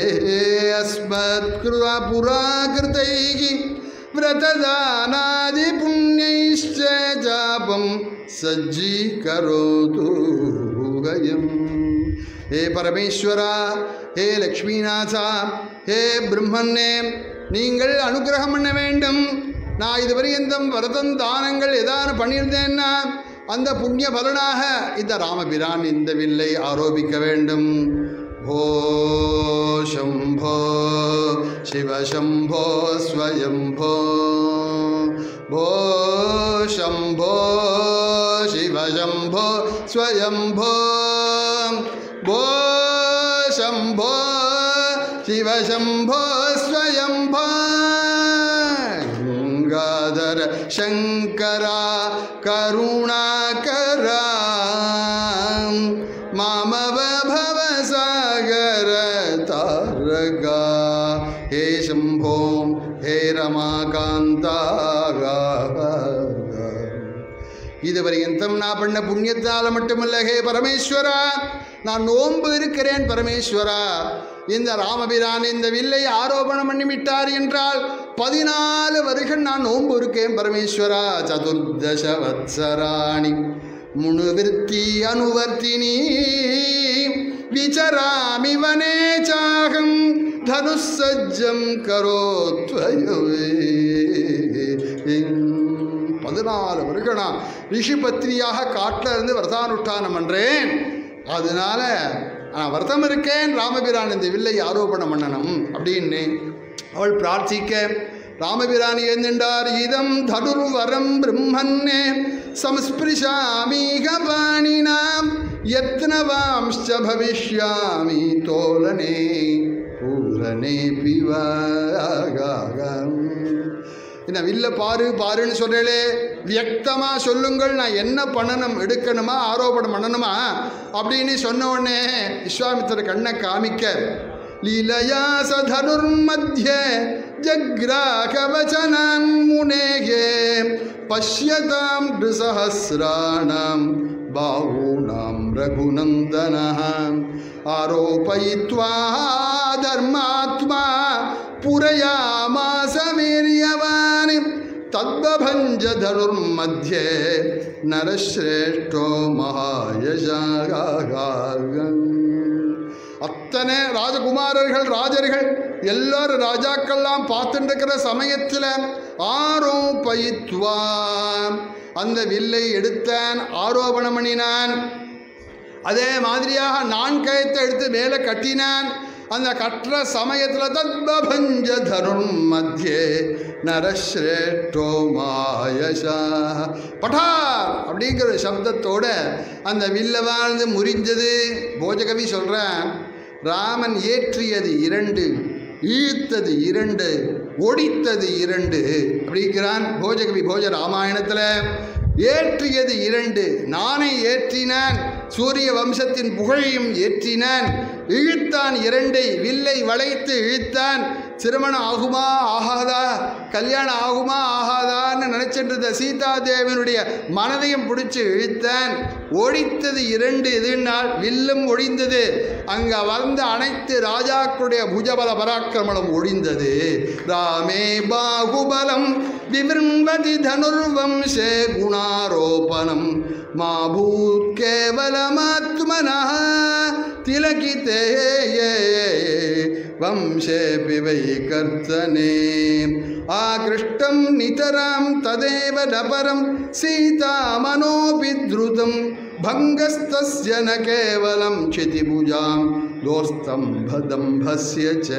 अस्मत्पुराकृतैः व्रतदानादि पुण्यैश्च चापं सज्जीकरोतु गयम्. हे परमेश्वरा, हे लक्ष्मीनाथा, हे ब्रह्मन्ने நீங்கள் அனுகிரகம் பண்ண வேண்டும். நான் இதுவரையந்தம் வரதம் தானங்கள் ஏதாவது பண்ணியிருந்தேன்னா அந்த புண்ணிய பலனாக இந்த ராமபிரான் இந்த வில்லை ஆரோபிக்க வேண்டும். भो शंभो शिव शंभो स्वयंभो भो शंभो शिव शंभो स्वयंभो भो शंभो शिव शंभो स्वयंभो गंगाधर शंकरा करुणाकरा मामव भवसागर तारका हे शंभो हे रमाकांता. இதுவரையும் நான் பண்ண புண்ணியத்தால் மட்டுமல்ல, ஹே பரமேஸ்வரா, நான் நோன்பு இருக்கிறேன் பரமேஸ்வரா. இந்த ராமபிரான் இந்த வில்லை ஆரோபணம் பண்ணிவிட்டார் என்றால் 14 வருஷம் நான் நோன்பு இருக்கேன் பரமேஸ்வரா. சதுர்தச வத்சராணி முனுவிருத்தி அனுவர்த்தினி விசராமி வனே சாகம் தனுசஜ்ஜம் கரோத்வயே. 14 வருஷம் நான் ரிஷி பத்னியாக காட்டில் இருந்து விரதானுஷ்டானம் பண்ணுறேன். அதனால நான் விரதம் இருக்கேன், ராமபிரான் இந்த வில்லை ஆரோபணம் பண்ணணும் அப்படின்னு அவள் பிரார்த்திக்க ராமபிரான் எழுந்தார். இதம் தனுர்வரம் பிரம்மன்னே சம்ஸ்பிருஷாமீக பாணினாம் யத்னவாம்ச்ச பவிஷ்யாமி தோலனே பூரணே பிவாகம். என்ன வில்ல பாரு பாருன்னு சொல்கிறேளே, வியக்தமாக சொல்லுங்கள், நான் என்ன பண்ணணும், எடுக்கணுமா ஆரோபணம் பண்ணணுமா அப்படின்னு சொன்ன உடனே விஸ்வாமித்திரர் கண்ணை காமிக்க லீலையா சதனுர்மத்யே ஜக்ராகவசனம் முனேகே பஷ்யதாம் த்ரிசஹஸ்ராணாம் பாஹூணாம் ரகுநந்தனஹம் ஆரோபயித்வா தர்மாத்மா புரயாமாச வீரியவான் தத்பஞ்ச தனுர்மத்யே நரஸ்ரேஷ்டோ மகாயசாக. அத்தனை ராஜகுமாரர்கள் ராஜர்கள் எல்லாரும் ராஜாக்கள்லாம் பார்த்துட்டு இருக்கிற சமயத்தில் ஆரோபயித்வா அந்த வில்லை எடுத்தான், ஆரோபணம் பண்ணினான். அதே மாதிரியாக நான் கயத்தை எடுத்து மேலே கட்டினான். அந்த கட்டுற சமயத்தில் தத்பஞ்ச தருண் மத்தியே நரஸ்ரேஷ்டோ மாயசா பட்டார் அப்படிங்கிற சப்தத்தோட அந்த வில்ல வாழ்ந்து முறிஞ்சது. போஜகவி சொல்கிறேன், ராமன் ஏற்றியது 2, ஈர்த்தது 2, ஒடித்தது 2 அப்படிங்கிறான் போஜகவி போஜ ராமாயணத்தில். ஏற்றியது 2, நானே ஏற்றினான், சூரிய வம்சத்தின் புகழையும் ஏற்றினான். இழுத்தான் 2, வில்லை வளைத்து இழுத்தான். திருமணம் ஆகுமா ஆகாதா, கல்யாணம் ஆகுமா ஆகாதான்னு நினச்சிட்டு இருந்த சீதாதேவனுடைய மனதையும் பிடிச்சி இழுத்தான். ஒடித்தது 2 எதுனால் வில்லும் ஒழிந்தது. அங்கே வந்த அனைத்து ராஜாக்களுடைய புஜபல பராக்கிரமணம் ஒழிந்தது. ராமே பாகுபலம் விவிரும்பதி தனுர்வம்சே குணாரோபணம் மாபூத் கேவலமாத்மனः திலகிதே வம்சேபி வைகர்த்தனே ஆகிருஷ்டம் நிதராம் ததேவ நபரம் சீதா மனோபித்ருதம் பங்கஸ்தஸ்ய ந கேவலம் சிதிபுஜாம் தோஸ்தம்பதம்பஸ்ய ச.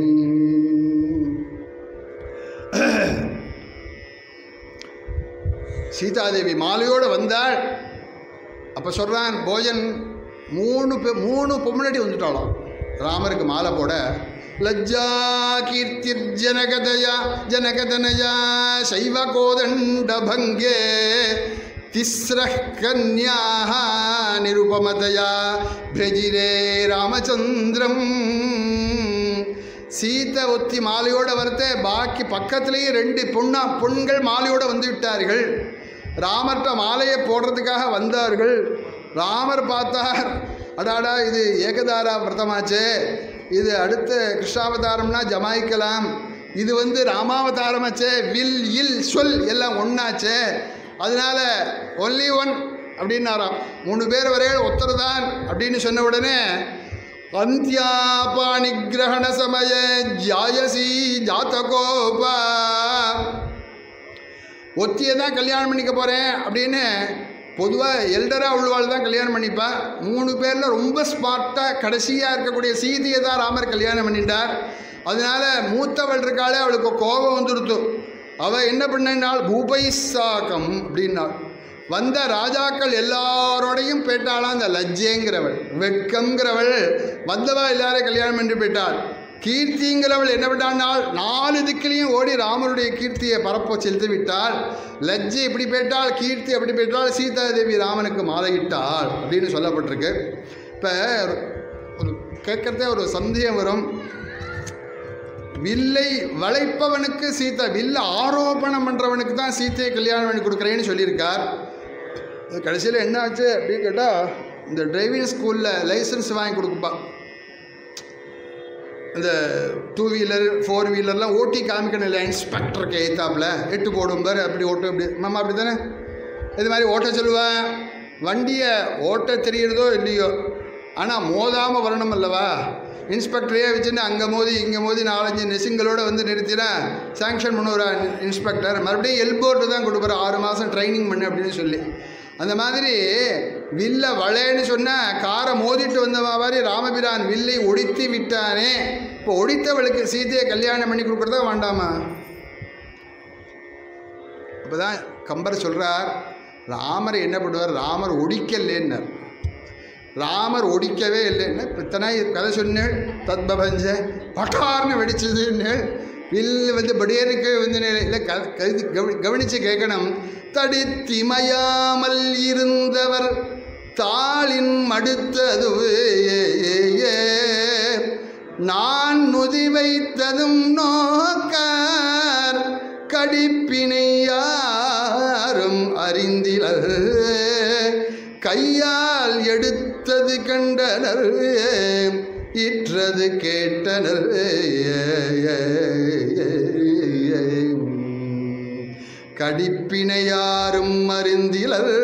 சீதாதேவி மாலையோடு வந்தாள். அப்போ சொல்கிறான் போஜன், 3 பொம்முனடி வந்துட்டாலும் ராமருக்கு மாலை போட. லஜ்ஜா கீர்த்திர் ஜனகதயா ஜனகதனயா சைவ கோதண்ட பங்கே திஸ்ரஹ் கன்யாஹ நிருபமதயா பிரஜிரே ராமச்சந்திரம். சீதை ஒத்தி மாலையோடு வரத்த, பாக்கி பக்கத்துலேயே 2 பொண்கள் மாலையோடு வந்து விட்டார்கள். ராமர்கிட்ட மாலையை போடுறதுக்காக வந்தார்கள். ராமர் பார்த்தார், அடாடா இது ஏகதாரா விரதமாச்சே, இது அடுத்த கிருஷ்ணாவதாரம்னா ஜமாய்க்கலாம், இது ராமாவதாரமாச்சே, வில் இல் சொல் எல்லாம் ஒன்றாச்சே, அதனால ஒன்லி ஒன் அப்படின்னாராம். 3 பேர் வரையில் ஒத்தர்தான் அப்படின்னு சொன்ன உடனே அந்தியாபாணிகிரகண சமய ஜாயசி ஜாத்தகோபா, ஒத்தியை தான் கல்யாணம் பண்ணிக்க போகிறேன் அப்படின்னு பொதுவாக எல்டராக உள்ளவாள் தான் கல்யாணம் பண்ணிப்பா. 3 பேரில் ரொம்ப ஸ்மார்ட்டாக கடைசியாக இருக்கக்கூடிய சீதையை தான் ராமர் கல்யாணம் பண்ணிட்டார். அதனால் மூத்தவள் இருக்காளே, அவளுக்கு கோபம் வந்துடுத்து. அவள் என்ன பண்ணினாள், பூபைசாக்கம் அப்படின்னாள். வந்த ராஜாக்கள் எல்லாரோடையும் போயிட்டாளாம். அந்த லஜ்ஜேங்கிறவள், வெட்கங்கிறவள் வந்தவா எல்லாரையும் கல்யாணம் பண்ணி போயிட்டாள். கீர்த்திங்கிறவள் என்ன பண்ணாள், 4 திக்கிலையும் ஓடி ராமருடைய கீர்த்தியை பரப்ப செலுத்தி விட்டாள். லஜ்ஜை இப்படி போயிட்டாள், கீர்த்தி அப்படி போயிட்டாள். சீதாதேவி ராமனுக்கு மாலையிட்டாள் அப்படின்னு சொல்லப்பட்டிருக்கு. இப்போ கேட்கறதே ஒரு சந்தேகம் வரும், வில்லை வளைப்பவனுக்கு சீதா, வில்லை ஆரோபணம் பண்ணுறவனுக்கு தான் சீத்தையை கல்யாணம் பண்ணி கொடுக்குறேன்னு சொல்லியிருக்கார். கடைசியில் என்ன ஆச்சு அப்படின்னு கேட்டால், இந்த டிரைவிங் ஸ்கூலில் லைசன்ஸ் வாங்கி கொடுக்குப்பா, இந்த 2 வீலர் 4 வீலர்லாம் ஓட்டி காமிக்கணும் இல்லை, இன்ஸ்பெக்டருக்கு எய்த்தாப்பில் 8 போடும் பார், அப்படி ஓட்டு அப்படி மாமா அப்படி தானே, இது மாதிரி ஓட்ட சொல்லுவேன். வண்டியை ஓட்ட தெரிகிறதோ இல்லையோ, ஆனால் மோதாமல் வரணும் அல்லவா. இன்ஸ்பெக்டரையே வச்சுன்னு அங்கே மோதி இங்கே மோதி 4-5 நெசிங்களோடு நிறுத்தினா சாங்ஷன் பண்ணுவார் இன்ஸ்பெக்டர். மறுபடியும் எல்போர்ட்டு தான் கொடுப்பார், 6 மாதம் ட்ரைனிங் பண்ணு அப்படின்னு சொல்லி. அந்த மாதிரி வில்லை வளைன்னு சொன்னால் காரை மோதிட்டு வந்த மாதிரி ராமபிரான் வில்லை ஒடித்து விட்டானே. இப்போ ஒடித்தவளுக்கு சீதையை கல்யாணம் பண்ணி கொடுக்குறதா வேண்டாமா? அப்போ தான் கம்பர் சொல்கிறார், ராமர் என்ன பண்ணுவார், ராமர் ஒடிக்கலேன்னார். ராமர் ஒடிக்கவே இல்லைன்னு இத்தனை கதை சொன்னேள். தத்பபஞ்ச பட்டார்னு வெடிச்சதுன்னு வில் வந்து படியனுக்கு வந்து இல்லை கவனித்து கேட்கணும். தடித்திமையாமல் இருந்தவர் தாளின் மடுத்ததுவே நான் நுதி வைத்ததும் நோக்கார் கடிப்பினை யாரும் அறிந்திலர் கையால் எடுத்தது கண்டனர் இற்றது கேட்டனர் கடிப்பினை யாரும் அறிந்திலர்.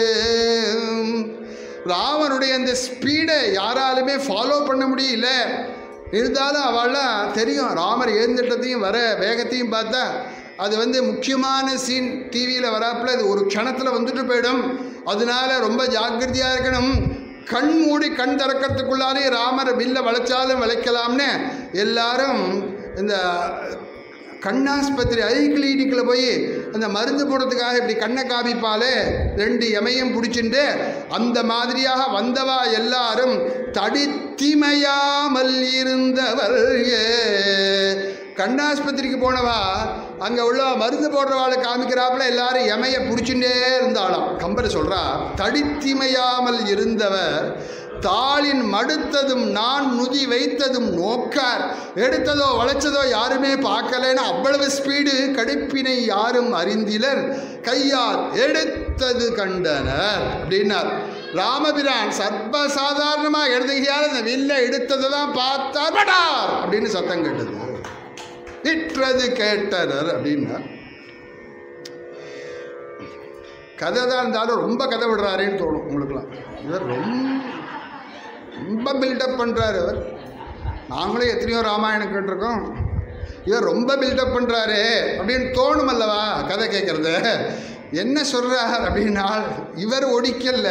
ராவனுடைய அந்த ஸ்பீடை யாராலுமே ஃபாலோ பண்ண முடியல. இருந்தாலும் அவள்லாம் தெரியும் ராமர் எழுந்திட்டத்தையும் வர வேகத்தையும் பார்த்தா அது வந்து முக்கியமான சீன் டிவியில் வராப்பில் அது ஒரு க்ஷணத்தில் வந்துட்டு போயிடும். அதனால ரொம்ப ஜாக்கிரதையாக இருக்கணும். கண் மூடி கண் திறக்கிறதுக்குள்ளாரே ராமர் வில்ல வளைச்சாலும் வளைக்கலாம்னு எல்லாரும் இந்த கண்ணாஸ்பத்திரி ஐ கிளினிக்கில் போய் அந்த மருந்து போடுறதுக்காக இப்படி கண்ணை காமிப்பாலே 2 எமையும் பிடிச்சிட்டு அந்த மாதிரியாக வந்தவா எல்லாரும் தடித்திமையாமல் இருந்தவர். கண்ணாஸ்பத்திரிக்கு போனவா அங்கே உள்ள மருந்து போடுறவாளை காமிக்கிறாப்புல எல்லாரும் எமையை பிடிச்சுட்டே இருந்தாலும் கம்பர் சொல்கிறா தடித்திமையாமல் இருந்தவர் தாளின் மடுத்ததும் நான் நுதி வைத்ததும் நோக்கார் எடுத்ததோ வளைச்சதோ யாருமே பார்க்கலன்னு அவ்வளவு ஸ்பீடு கடிப்பினை யாரும் அறிந்திலர் கையால் எடுத்தது கண்டனர் அப்படின்னார். ராமபிரான் சர்வசாதாரணமாக எழுதுகையால் அந்த வில்லை எடுத்ததை தான் பார்த்தார் படார் அப்படின்னு சத்தம் கேட்டது. இற்றது கேட்டனர் அப்படின்னா கதை தான் இருந்தாலும் ரொம்ப கதை விடுறாருன்னு தோணும் உங்களுக்குலாம். இவர் ரொம்ப பில்டப் பண்ணுறாரு. அவர் நாங்களே எத்தனையோ ராமாயணம் கேட்டிருக்கோம். இவர் ரொம்ப பில்டப் பண்ணுறாரு அப்படின்னு தோணும் அல்லவா கதை கேட்குறது. என்ன சொல்கிறார் அப்படின்னா இவர் ஒடிக்கல்ல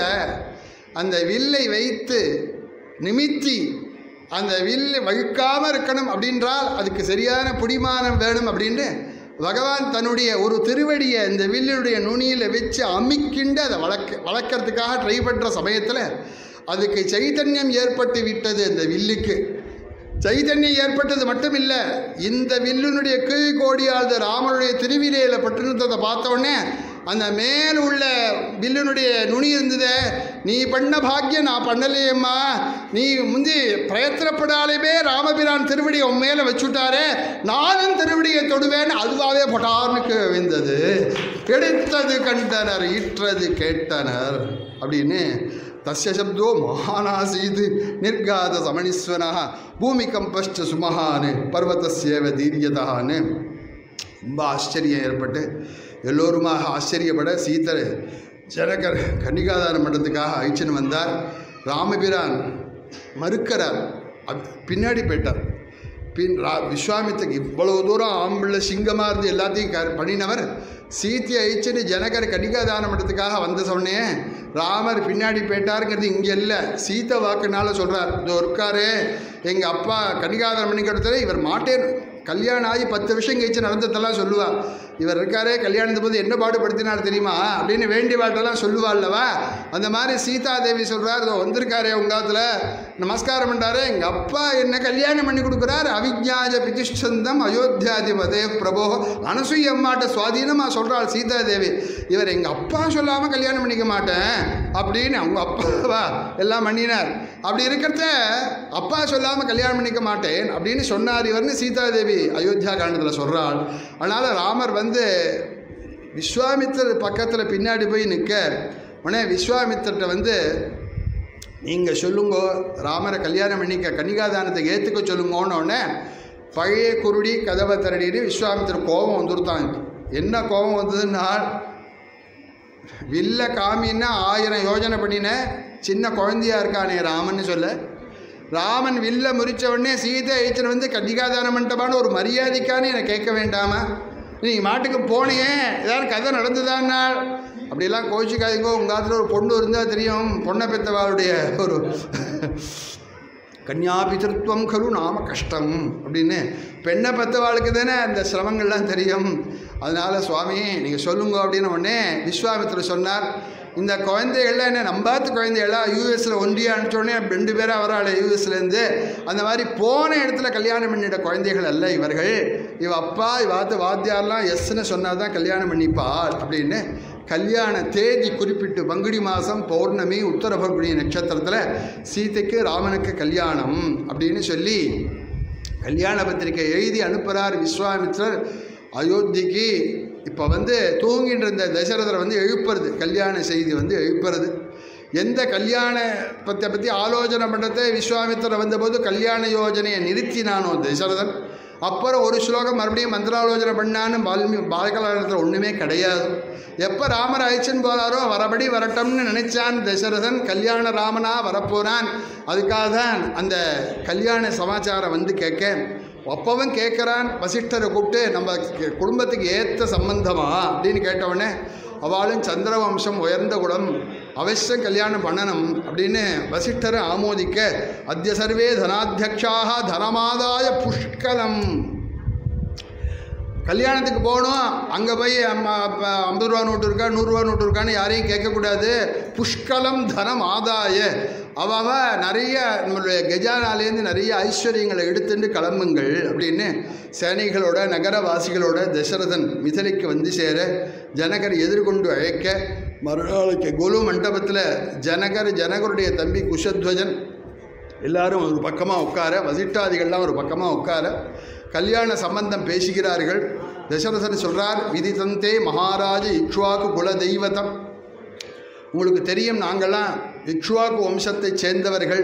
அந்த வில்லை வைத்து நிமித்தி அந்த வில்லை வழுக்காமல் இருக்கணும் அப்படின்றால் அதுக்கு சரியான பிடிமானம் வேணும் அப்படின்னு பகவான் தன்னுடைய ஒரு திருவடியை இந்த வில்லுடைய நுனியில் வச்சு அமிக்கிண்டு அதை வளர்க்கறதுக்காக ட்ரை பண்ணுற சமயத்தில் அதுக்கு சைதன்யம் ஏற்பட்டு விட்டது. இந்த வில்லுக்கு சைதன்யம் ஏற்பட்டது மட்டும் இல்லை, இந்த வில்லுனுடைய கீழ்கோடியால் ராமனுடைய திருவிலையில் பட்டிருந்ததை பார்த்தோடனே அந்த மேல் உள்ள வில்லுனுடைய நுனி இருந்ததே, நீ பண்ண பாக்கியம் நான் பண்ணலையம்மா, நீ முந்தி பிரயத்தனப்படாலுமே ராமபிரான் திருவடியை உன் மேலே வச்சுட்டாரே, நானும் திருவடியை தொடுவேன்னு அதுவாகவே பொட்டார்னுக்கு விழுந்தது. எடுத்தது கண்டனர் ஈற்றது கேட்டனர் அப்படின்னு தஸ்ய சப்தோ மகானாசீது நிர்காத சமணீஸ்வரா பூமிகம்பஷ்ட சுமஹான்னு பர்வதஸ்யேவ தீரியதான்னு ரொம்ப ஆச்சரியம் ஏற்பட்டு எல்லோருமாக ஆச்சரியப்பட சீத்தர் ஜனகர் கன்னிகாதானம் பண்ணுறதுக்காக அழிச்சுன்னு வந்தார். ராமபிரான் மறுக்கிறார், பின்னாடி போயிட்டார். விஸ்வாமித்திரக்கு இவ்வளவு தூரம் ஆம்பிள்ள சிங்கமாக இருந்து எல்லாத்தையும் பண்ணினவர் சீத்தையை அழிச்சுன்னு ஜனகர் கன்னிகாதானம் பண்ணுறதுக்காக வந்த சொன்னே ராமர் பின்னாடி போயிட்டாருங்கிறது இங்கே இல்லை, சீத்தை வாக்குனால சொல்கிறார். இதோ இருக்காரு எங்கள் அப்பா கன்னிகாதானம் பண்ணி கொடுத்தாரு, இவர் மாட்டேன் கல்யாணம் ஆகி 10 வருஷம் கழிச்சு நடந்ததெல்லாம் சொல்லுவாள். இவர் இருக்காரே கல்யாணத்து போது என்ன பாடுபடுத்தினார் தெரியுமா அப்படின்னு வேண்டி பாட்டெல்லாம் சொல்லுவாள்லவா. அந்த மாதிரி சீதாதேவி சொல்கிறார், இதோ வந்திருக்காரே உங்காத்தில் நமஸ்காரம் பண்ணுறாரு, எங்கள் அப்பா என்ன கல்யாணம் பண்ணி கொடுக்குறார், அவிஜ்ஞாஜ பிரதிஷ்டந்தம் அயோத்தியாதிபதே பிரபோ அனசூய அம்மாட்ட சுவாதீனமாக சொல்கிறாள் சீதாதேவி. இவர் எங்கள் அப்பா சொல்லாமல் கல்யாணம் பண்ணிக்க மாட்டேன் அப்படின்னு அவங்க அப்பாவா எல்லாம் பண்ணினார். அப்படி இருக்கிறத அப்பா சொல்லாமல் கல்யாணம் பண்ணிக்க மாட்டேன் அப்படின்னு சொன்னார் இவர்னு சீதாதேவி அயோத்தியா காண்டத்தில் சொல்கிறாள். அதனால் ராமர் வந்து விஸ்வாமித்திரர் பக்கத்தில் பின்னாடி போய் நிற்க உடனே விஸ்வாமித்திரர்கிட்ட வந்து நீங்கள் சொல்லுங்கோ ராமரை கல்யாணம் பண்ணிக்க கன்னிகாதானத்தை ஏற்றுக்க சொல்லுங்கன்னு உடனே பழைய குருடி கதவை திரடின்னு விஸ்வாமித்திரர் கோபம் வந்துருத்தான். என்ன கோபம் வந்ததுன்னா வில்ல காமின்னா 1000 யோஜனை பண்ணின சின்ன குழந்தையாக இருக்கானே ராமன்னு சொல்ல, ராமன் வில்ல முறித்த உடனே சீதை அழிச்சன் வந்து கன்னிகாதானம் பண்ணிட்டபான்னு ஒரு மரியாதைக்கானே என்னை கேட்க வேண்டாமா, நீங்கள் மாட்டுக்கு போனியே ஏதாவது கதை நடந்துதான்னா அப்படிலாம் கோச்சிக்காதீங்கோ. உங்கள் காலத்தில் ஒரு பொண்ணு இருந்தால் தெரியும், பொண்ணை பெற்றவாளுடைய ஒரு கன்யாபிதிருத்துவம் கரு நாம கஷ்டம் அப்படின்னு பெண்ணை பெற்றவாளுக்கு தானே அந்த சிரமங்கள்லாம் தெரியும். அதனால் சுவாமி நீங்கள் சொல்லுங்க அப்படின்னு உடனே விஸ்வாமித்திரர் சொன்னார், இந்த குழந்தைகள்லாம் என்ன நம்பாத்து குழந்தைகளாம் யூஎஸில் ஒன்றியாக அனுப்பிச்சோடனே 2 பேராக வராள் யூஎஸ்லேருந்து, அந்த மாதிரி போன இடத்துல கல்யாணம் பண்ணிட்ட குழந்தைகள் அல்ல இவர்கள். இவ அப்பா இவாத்து வாத்தியாரெலாம் எஸ்ன்னு சொன்னால் தான் கல்யாணம் பண்ணிப்பாள் அப்படின்னு கல்யாண தேதி குறிப்பிட்டு பங்குனி மாதம் பௌர்ணமி உத்தர பங்குனி நட்சத்திரத்தில் சீதைக்கு ராமனுக்கு கல்யாணம் அப்படின்னு சொல்லி கல்யாண பத்திரிக்கை எழுதி அனுப்புகிறார் விஸ்வாமித்ரர் அயோத்திக்கு. இப்போ தூங்கின்ற இந்த தசரதரை எழுப்புறது, கல்யாண செய்தி எழுப்புறது. எந்த கல்யாண பற்றி ஆலோசனை பண்ணுறதை விஸ்வாமித்திரர் வந்தபோது கல்யாண யோஜனையை நிறுத்தினானோ தசரதன், அப்புறம் ஒரு ஸ்லோகம் மறுபடியும் மந்திராலோசனை பண்ணான்னு பாலகாலத்தில் ஒன்றுமே கிடையாது. எப்போ ராமர் அழைச்சின்னு போகிறாரோ வரபடி வரட்டும்னு நினைச்சான் தசரதன். கல்யாண ராமனா வரப்போகிறான். அதுக்காக தான் அந்த கல்யாண சமாச்சாரம் கேட்க அப்பவும் கேட்குறான். வசிஷ்டரை கூப்பிட்டு நம்ம குடும்பத்துக்கு ஏற்ற சம்பந்தமா அப்படின்னு கேட்டவுடனே அவளும் சந்திரவம்சம் உயர்ந்த குலம், அவசியம் கல்யாணம் பண்ணணும் அப்படின்னு வசிஷ்டரை ஆமோதிக்க அத்ய சர்வே தனாத்தியக்ஷாக தனமாதாய புஷ்கலம். கல்யாணத்துக்கு போகணும், அங்கே போய் 50 ரூபா நோட்டு இருக்கா 100 ரூபா நோட்டு இருக்கான்னு யாரையும் கேட்கக்கூடாது. புஷ்கலம் தனம் ஆதாய அவ நிறைய நம்மளுடைய கஜானாலேருந்து நிறைய ஐஸ்வர்யங்களை எடுத்துட்டு கிளம்புங்கள் அப்படின்னு சேனைகளோட நகரவாசிகளோட தசரதன் மிதிலைக்கு சேர ஜனகர் எதிர்கொண்டு அழைக்க மறுநாளைக்கு கொலு மண்டபத்தில் ஜனகருடைய தம்பி குஷத்வஜன் எல்லாரும் ஒரு பக்கமாக உட்கார, வசிஷ்டாதிகள்லாம் ஒரு பக்கமாக உட்கார கல்யாண சம்பந்தம் பேசுகிறார்கள். தசரதன் சொல்கிறார், விதிதந்தே மகாராஜ இக்ஷ்வாக்கு குல தெய்வதம். உங்களுக்கு தெரியும், நாங்கள்லாம் இக்ஷ்வாக்கு வம்சத்தை சேர்ந்தவர்கள்,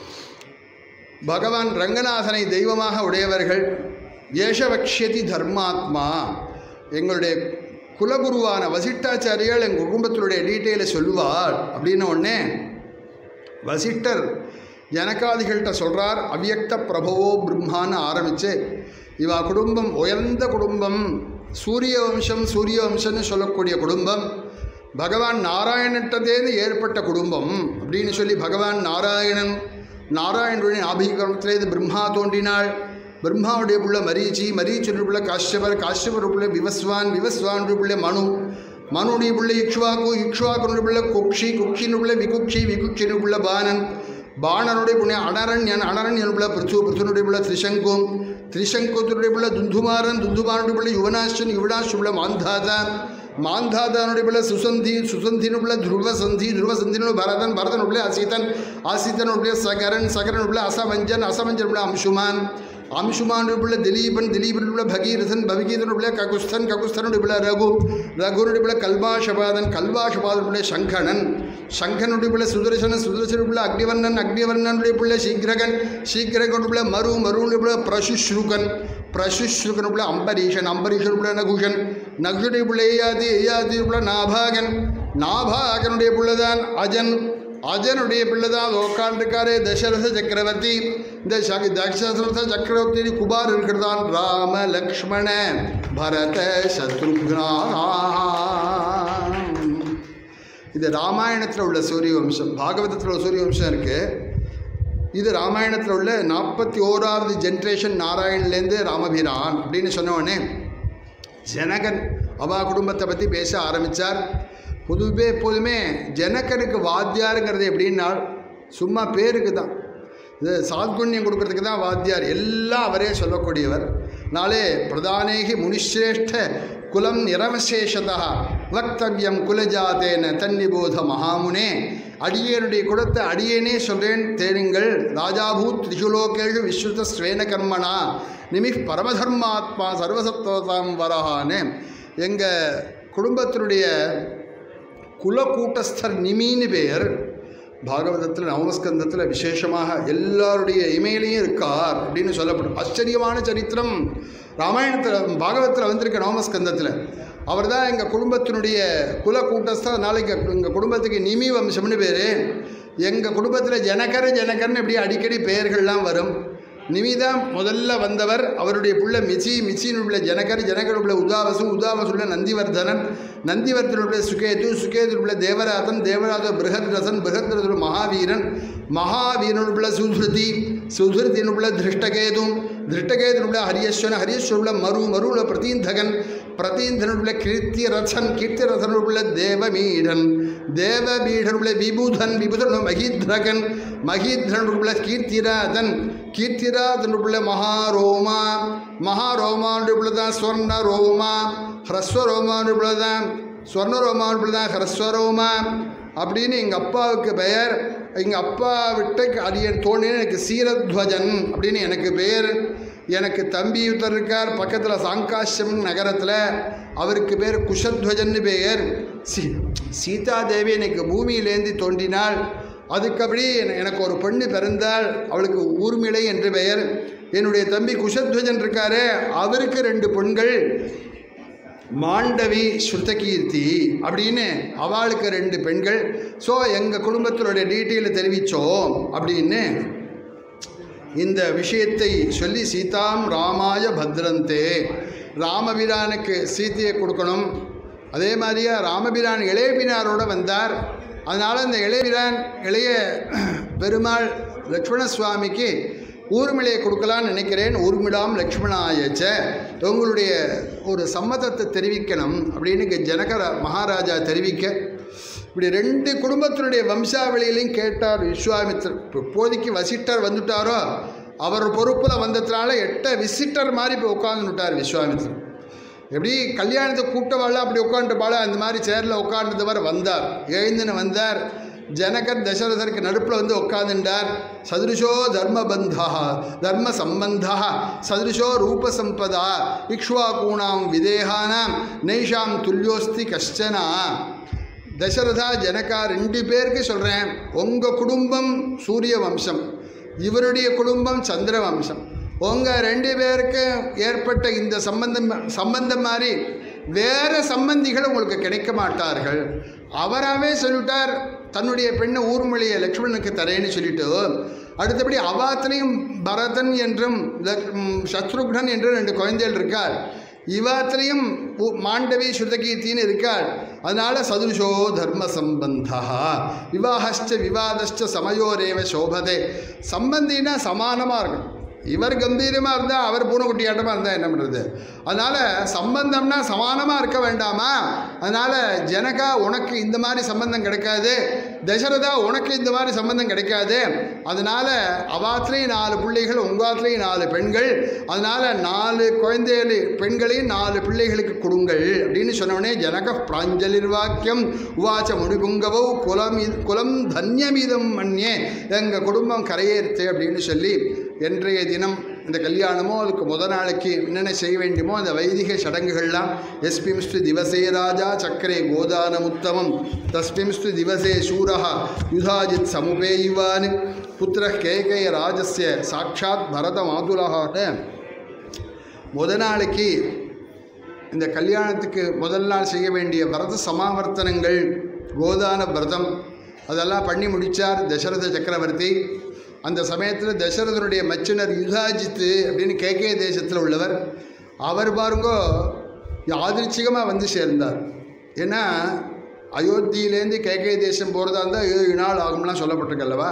பகவான் ரங்கநாதனை தெய்வமாக உடையவர்கள். ஏஷவக்ஷதி தர்மாத்மா. எங்களுடைய குலகுருவான வசிஷ்டாச்சாரியால் எங்கள் குடும்பத்தினுடைய டீட்டெயிலை சொல்லுவார் அப்படின்னு உடனே வசிஷ்டர் ஜனகாதிகள்கிட்ட சொல்கிறார். அவ்யக்த பிரபவோ பிரம்மான்னு ஆரம்பித்து இவா குடும்பம் உயர்ந்த குடும்பம், சூரிய வம்சம்னு சொல்லக்கூடிய குடும்பம், பகவான் நாராயணன்கிட்டதேந்து ஏற்பட்ட குடும்பம் அப்படின்னு சொல்லி பகவான் நாராயணனுடைய ஆபிகரணத்திலேருந்து பிரம்மா தோன்றினாள். பிரம்மாவுடைய பிள்ளை மரீச்சியுடைய பிள்ளை காஷ்யபர் பிள்ளை விவஸ்வானுடைய பிள்ளை மனுடைய பிள்ளை இக்ஷ்வாக்குனுடைய பிள்ளை குக்ஷினுடைய பிள்ளை விகுக்ஷினுடைய பிள்ளை பாணனுடைய பிள்ளை அனரண்யன் பிள்ளை பிருத்துனுடைய பிள்ளை திரிசங்குடைய பிள்ளை துந்துமாரனுடைய பிள்ளை யுவனாஷ்டன் பிள்ளை மாந்தாதானுடைய பிள்ளை சுசந்தினு பிள்ளை துருவசந்தினு பரதனுடைய பிள்ளை அசிதனுடைய பிள்ளை சகரனுடைய பிள்ளை அசமஞ்சன் பிள்ளை அம்சுமானுடைய பிள்ளை திலீபனுடைய பிள்ளை பகீரதனுடைய பிள்ளை ககுஸ்தனுடைய பிள்ளை ரகுனுடைய பிள்ளை கல்வாஷபாதனுடைய பிள்ளை சங்கனுடைய பிள்ளை சுதர்சனுடைய பிள்ளை அக்னிவர்ணனுடைய பிள்ளை சீக்கிரகனுடைய பிள்ளை மருனுடைய பிள்ளை பிரசுஷ்ருகனுடைய பிள்ளை அம்பரீஷனுடைய பிள்ளை நகுஷனுடைய பிள்ளை ஏயாதி பிள்ளை நாபாகனுடைய பிள்ளைதான் அஜனுடைய பிள்ளைதான் உட்காந்துருக்காரு தசரத சக்கரவர்த்தி. இந்த தசரத சக்கரவர்த்தி குபார் இருக்கிறதான் ராம லக்ஷ்மண பரத சத்ருக்னா. இது ராமாயணத்தில் உள்ள சூரிய வம்சம். பாகவதத்தில் உள்ள சூரிய வம்சம் இருக்குது. இது ராமாயணத்தில் உள்ள 41வது ஜென்ரேஷன் நாராயண்லேருந்து ராமபிரான் அப்படின்னு சொன்னவொடனே ஜனகன் அவா குடும்பத்தை பற்றி பேச ஆரம்பித்தார். எப்போதுமே ஜனகனுக்கு வாத்தியாருங்கிறது எப்படின்னா சும்மா பேருக்கு தான், இது சாத்குண்யம் கொடுக்கறதுக்கு தான் வாத்தியார், எல்லாம் அவரே சொல்லக்கூடியவர். நாளே பிரதானேகி முனிஸ்ரேஷ்ட குலம் நிரவசேஷதா வக்தவியம் குலஜாதேன தன்னிபோத மகாமுனே. அடியனுடைய குலத்தை அடியேனே சொல்கிறேன் தேருங்கள். ராஜாபூத் திரிசுலோகேஷு விஸ்ருத ஸ்வேன கர்மனா நிமிஷ் பரமதர்மாத்மா சர்வசத்வதாம் வரஹான்னு. எங்கள் குடும்பத்தினுடைய குலக்கூட்டஸ்தர் நிமின்னு பேர் பாகவதத்தில் நவமஸ்கந்தத்தில் விசேஷமாக எல்லாருடைய இமையிலையும் இருக்கார் அப்படின்னு சொல்லப்படும். ஆச்சரியமான சரித்திரம் ராமாயணத்தில் பாகவதத்தில் வந்திருக்க நவமஸ்கந்தத்தில். அவர் தான் எங்கள் குடும்பத்தினுடைய குலக்கூட்டஸ்தர். நாளைக்கு எங்கள் குடும்பத்துக்கு நிமி வம்சம்னு பேர். எங்கள் குடும்பத்தில் ஜனகர்னு இப்படி அடிக்கடி பெயர்கள்லாம் வரும். நிமிதான் முதல்ல வந்தவர். அவருடைய பிள்ளை மிச்சினுடைய ஜனகருடைய உதாவசுள்ள நந்திவர்தனுடைய சுகேதுடைய தேவராதன் பிருகத்ரசன் மகாவீரனுடைய சுதுருதினுடைய திருஷ்டகேதுனுடைய ஹரியஸ்வனுடைய மருல பிரதீந்தனுடைய கீர்த்திரசனுடைய தேவமீடனுடைய விபுதனுடைய மகீத்ரனுடைய கீர்த்திராஜனுடைய பிள்ளை மகாரோமா, மகாரோமானுடைய பிள்ளை தான் ஸ்வர்ண ரோமா, ஹ்ரஸ்வரோமானுடைய பிள்ளை தான் ஸ்வர்ண ரோமானுடைய பிள்ளை தான் ஹ்ரஸ்வரோமா அப்படின்னு எங்கள் அப்பாவுக்கு பெயர். எங்கள் அப்பா விட்ட அடியன் தோணின எனக்கு சீரத்வஜன் அப்படின்னு எனக்கு பெயர். எனக்கு தம்பி ஒருத்தர் இருக்கார் பக்கத்தில் சாங்காஷ்யம் நகரத்தில், அவருக்கு பேர் குஷத்வஜன்னு பெயர். சீதாதேவி எனக்கு பூமியிலேந்து தோன்றினாள். அதுக்கபடி எனக்கு ஒரு பெண்ணு பிறந்தாள், அவளுக்கு ஊர்மிளை என்று பெயர். என்னுடைய தம்பி குஷத்வஜன் இருக்காரு, அவருக்கு 2 பெண்கள், மாண்டவி ஸ்ருதகீர்த்தி அப்படின்னு அவளுக்கு 2 பெண்கள். ஸோ எங்கள் குடும்பத்தினுடைய டீட்டெயிலை தெரிவித்தோம் அப்படின்னு இந்த விஷயத்தை சொல்லி சீதாம் ராமாய பத்ரந்தே, ராமபிரானுக்கு சீதையை கொடுக்கணும். அதே மாதிரியா ராமபிரான் இளையபிரானோடு வந்தார். அதனால் இந்த இளையபிரான் இளைய பெருமாள் லக்ஷ்மண சுவாமிக்கு ஊர்மிளையை கொடுக்கலான்னு நினைக்கிறேன். ஊர்மிடாம் லக்ஷ்மணாயச்ச, உங்களுடைய ஒரு சம்மதத்தை தெரிவிக்கணும் அப்படின்னு ஜனக மகாராஜா தெரிவிக்க, இப்படி 2 குடும்பத்தினுடைய வம்சாவளியிலையும் கேட்டார் விஸ்வாமித்திரர். இப்போதைக்கு வசிட்டர் வந்துட்டாரோ, அவர் பொறுப்பில் வந்ததுனால 8 விசிட்டர் மாதிரி இப்போ உட்காந்துட்டார் விஸ்வாமித்திரர். எப்படி கல்யாணத்தை கூப்பிட்டவாள் அப்படி உட்காந்துப்பாள அந்த மாதிரி சேரில் உட்காந்துவர் வந்தார். எழுந்துன்னு வந்தார். ஜனகர் தசரதருக்கு நடுப்பில் வந்து உட்காந்துட்டார். சதுருஷோ தர்மபந்தா தர்ம சம்பந்தா சதுருஷோ ரூபசம்பதா இக்ஷ்வாகூணாம் விதேகானாம் நைஷாம் துல்யோஸ்தி கஷ்டனா. தசரதா ஜனகா 2 பேருக்கு சொல்கிறேன், உங்கள் குடும்பம் சூரிய வம்சம், இவருடைய குடும்பம் சந்திர வம்சம். உங்கள் 2 பேருக்கு ஏற்பட்ட இந்த சம்பந்தம் மாதிரி வேறு சம்பந்திகள் உங்களுக்கு கிடைக்க மாட்டார்கள். அவராகவே சொல்லிட்டார் தன்னுடைய பெண்ணை ஊர்மிளையை லக்ஷ்மணனுக்கு தரேன்னு சொல்லிட்டு. அடுத்தபடி அவாத்திலையும் பரதன் என்றும் சத்ருக்னன் என்றும் 2 குழந்தைகள் இருக்கார். இவாத்திலையும் மாண்டவி ஸ்ருதகீர்த்தின்னு இருக்காள். அதனால் சதுருஷோ தர்ம சம்பந்தா விவாஹஷ்ட விவாதஷ்ட சமயோரேவ சோபதே. சம்பந்தினா சமானமாக இருக்கணும். இவர் கம்பீரமாக இருந்தால் அவர் பூனைக்குட்டியாட்டமாக இருந்தால் என்ன பண்ணுறது? அதனால் சம்பந்தம்னா சமானமாக இருக்க வேண்டாமா? அதனால் ஜனகா உனக்கு இந்த மாதிரி சம்பந்தம் கிடைக்காது, தசரதா உனக்கு இந்த மாதிரி சம்பந்தம் கிடைக்காது. அதனால் அவாத்திலையும் 4 பிள்ளைகள், உங்காத்திலையும் 4 பெண்கள். அதனால் 4 குழந்தைகள் பெண்களையும் 4 பிள்ளைகளுக்கு கொடுங்கள் அப்படின்னு சொன்னவனே ஜனக பிராஞ்சலிர் வாக்கியம் உவாச்ச முனிபுங்கவோ குலம் தன்யமீதம் மன்யே, எங்கள் குடும்பம் கரையேறுத்து அப்படின்னு சொல்லி என்றைய தினம் இந்த கல்யாணமோ அதுக்கு முதல் நாளைக்கு என்னென்ன செய்ய வேண்டுமோ அந்த வைதிக சடங்குகள்லாம் எஸ்பிம்ஸ்து திவசே ராஜா சக்கரே கோதானமுத்தமம் தஸ்மிம்ஸ்து திவசே சூரஹா யுதாஜித் சமுபேயுவான் புத்திர கேகய ராஜஸ்ய சாட்சாத் பரத மாதுலகான்னு முதல் நாளைக்கு இந்த கல்யாணத்துக்கு முதல் நாள் செய்ய வேண்டிய விரத சமாவர்த்தனங்கள், கோதான விரதம் அதெல்லாம் பண்ணி முடித்தார் தசரத சக்கரவர்த்தி. அந்த சமயத்தில் தசரதனுடைய மச்சினர் யுதாஜித்து அப்படின்னு கேகே தேசத்தில் உள்ளவர், அவர் பாருங்கோ யாதிர்ச்சிகமாக வந்து சேர்ந்தார். ஏன்னா அயோத்தியிலேருந்து கேகே தேசம் போகிறதா இருந்தால் 7 நாள் ஆகும்லாம் சொல்லப்பட்டிருக்கல்லவா.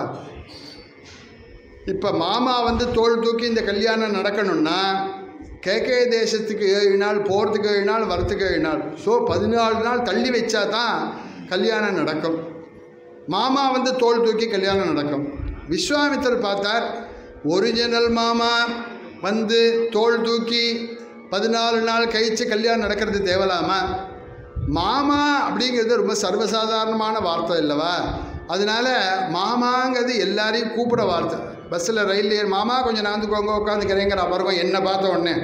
இப்போ மாமா வந்து தோள் தூக்கி இந்த கல்யாணம் நடக்கணும்னா கேகே தேசத்துக்கு 7 நாள், போகிறதுக்கு 7 நாள், வரத்துக்கு 7 நாள். ஸோ 14 நாள் தள்ளி வச்சா தான் கல்யாணம் நடக்கும். மாமா வந்து தோள் தூக்கி கல்யாணம் நடக்கும். விஸ்வாமித்தர் பார்த்தார், ஒரிஜினல் மாமா வந்து தோள் தூக்கி 14 நாள் கழித்து கல்யாணம் நடக்கிறது தேவலாமா? மாமா அப்படிங்கிறது ரொம்ப சர்வசாதாரணமான வார்த்தை இல்லவா? அதனால் மாமாங்கிறது எல்லாரையும் கூப்பிட வார்த்தை. பஸ்ஸில் ரயில்லையே மாமா கொஞ்சம் நாந்துக்கோங்க உட்காந்துக்கிறேங்கிற பருவம் என்னை பார்த்த உடனே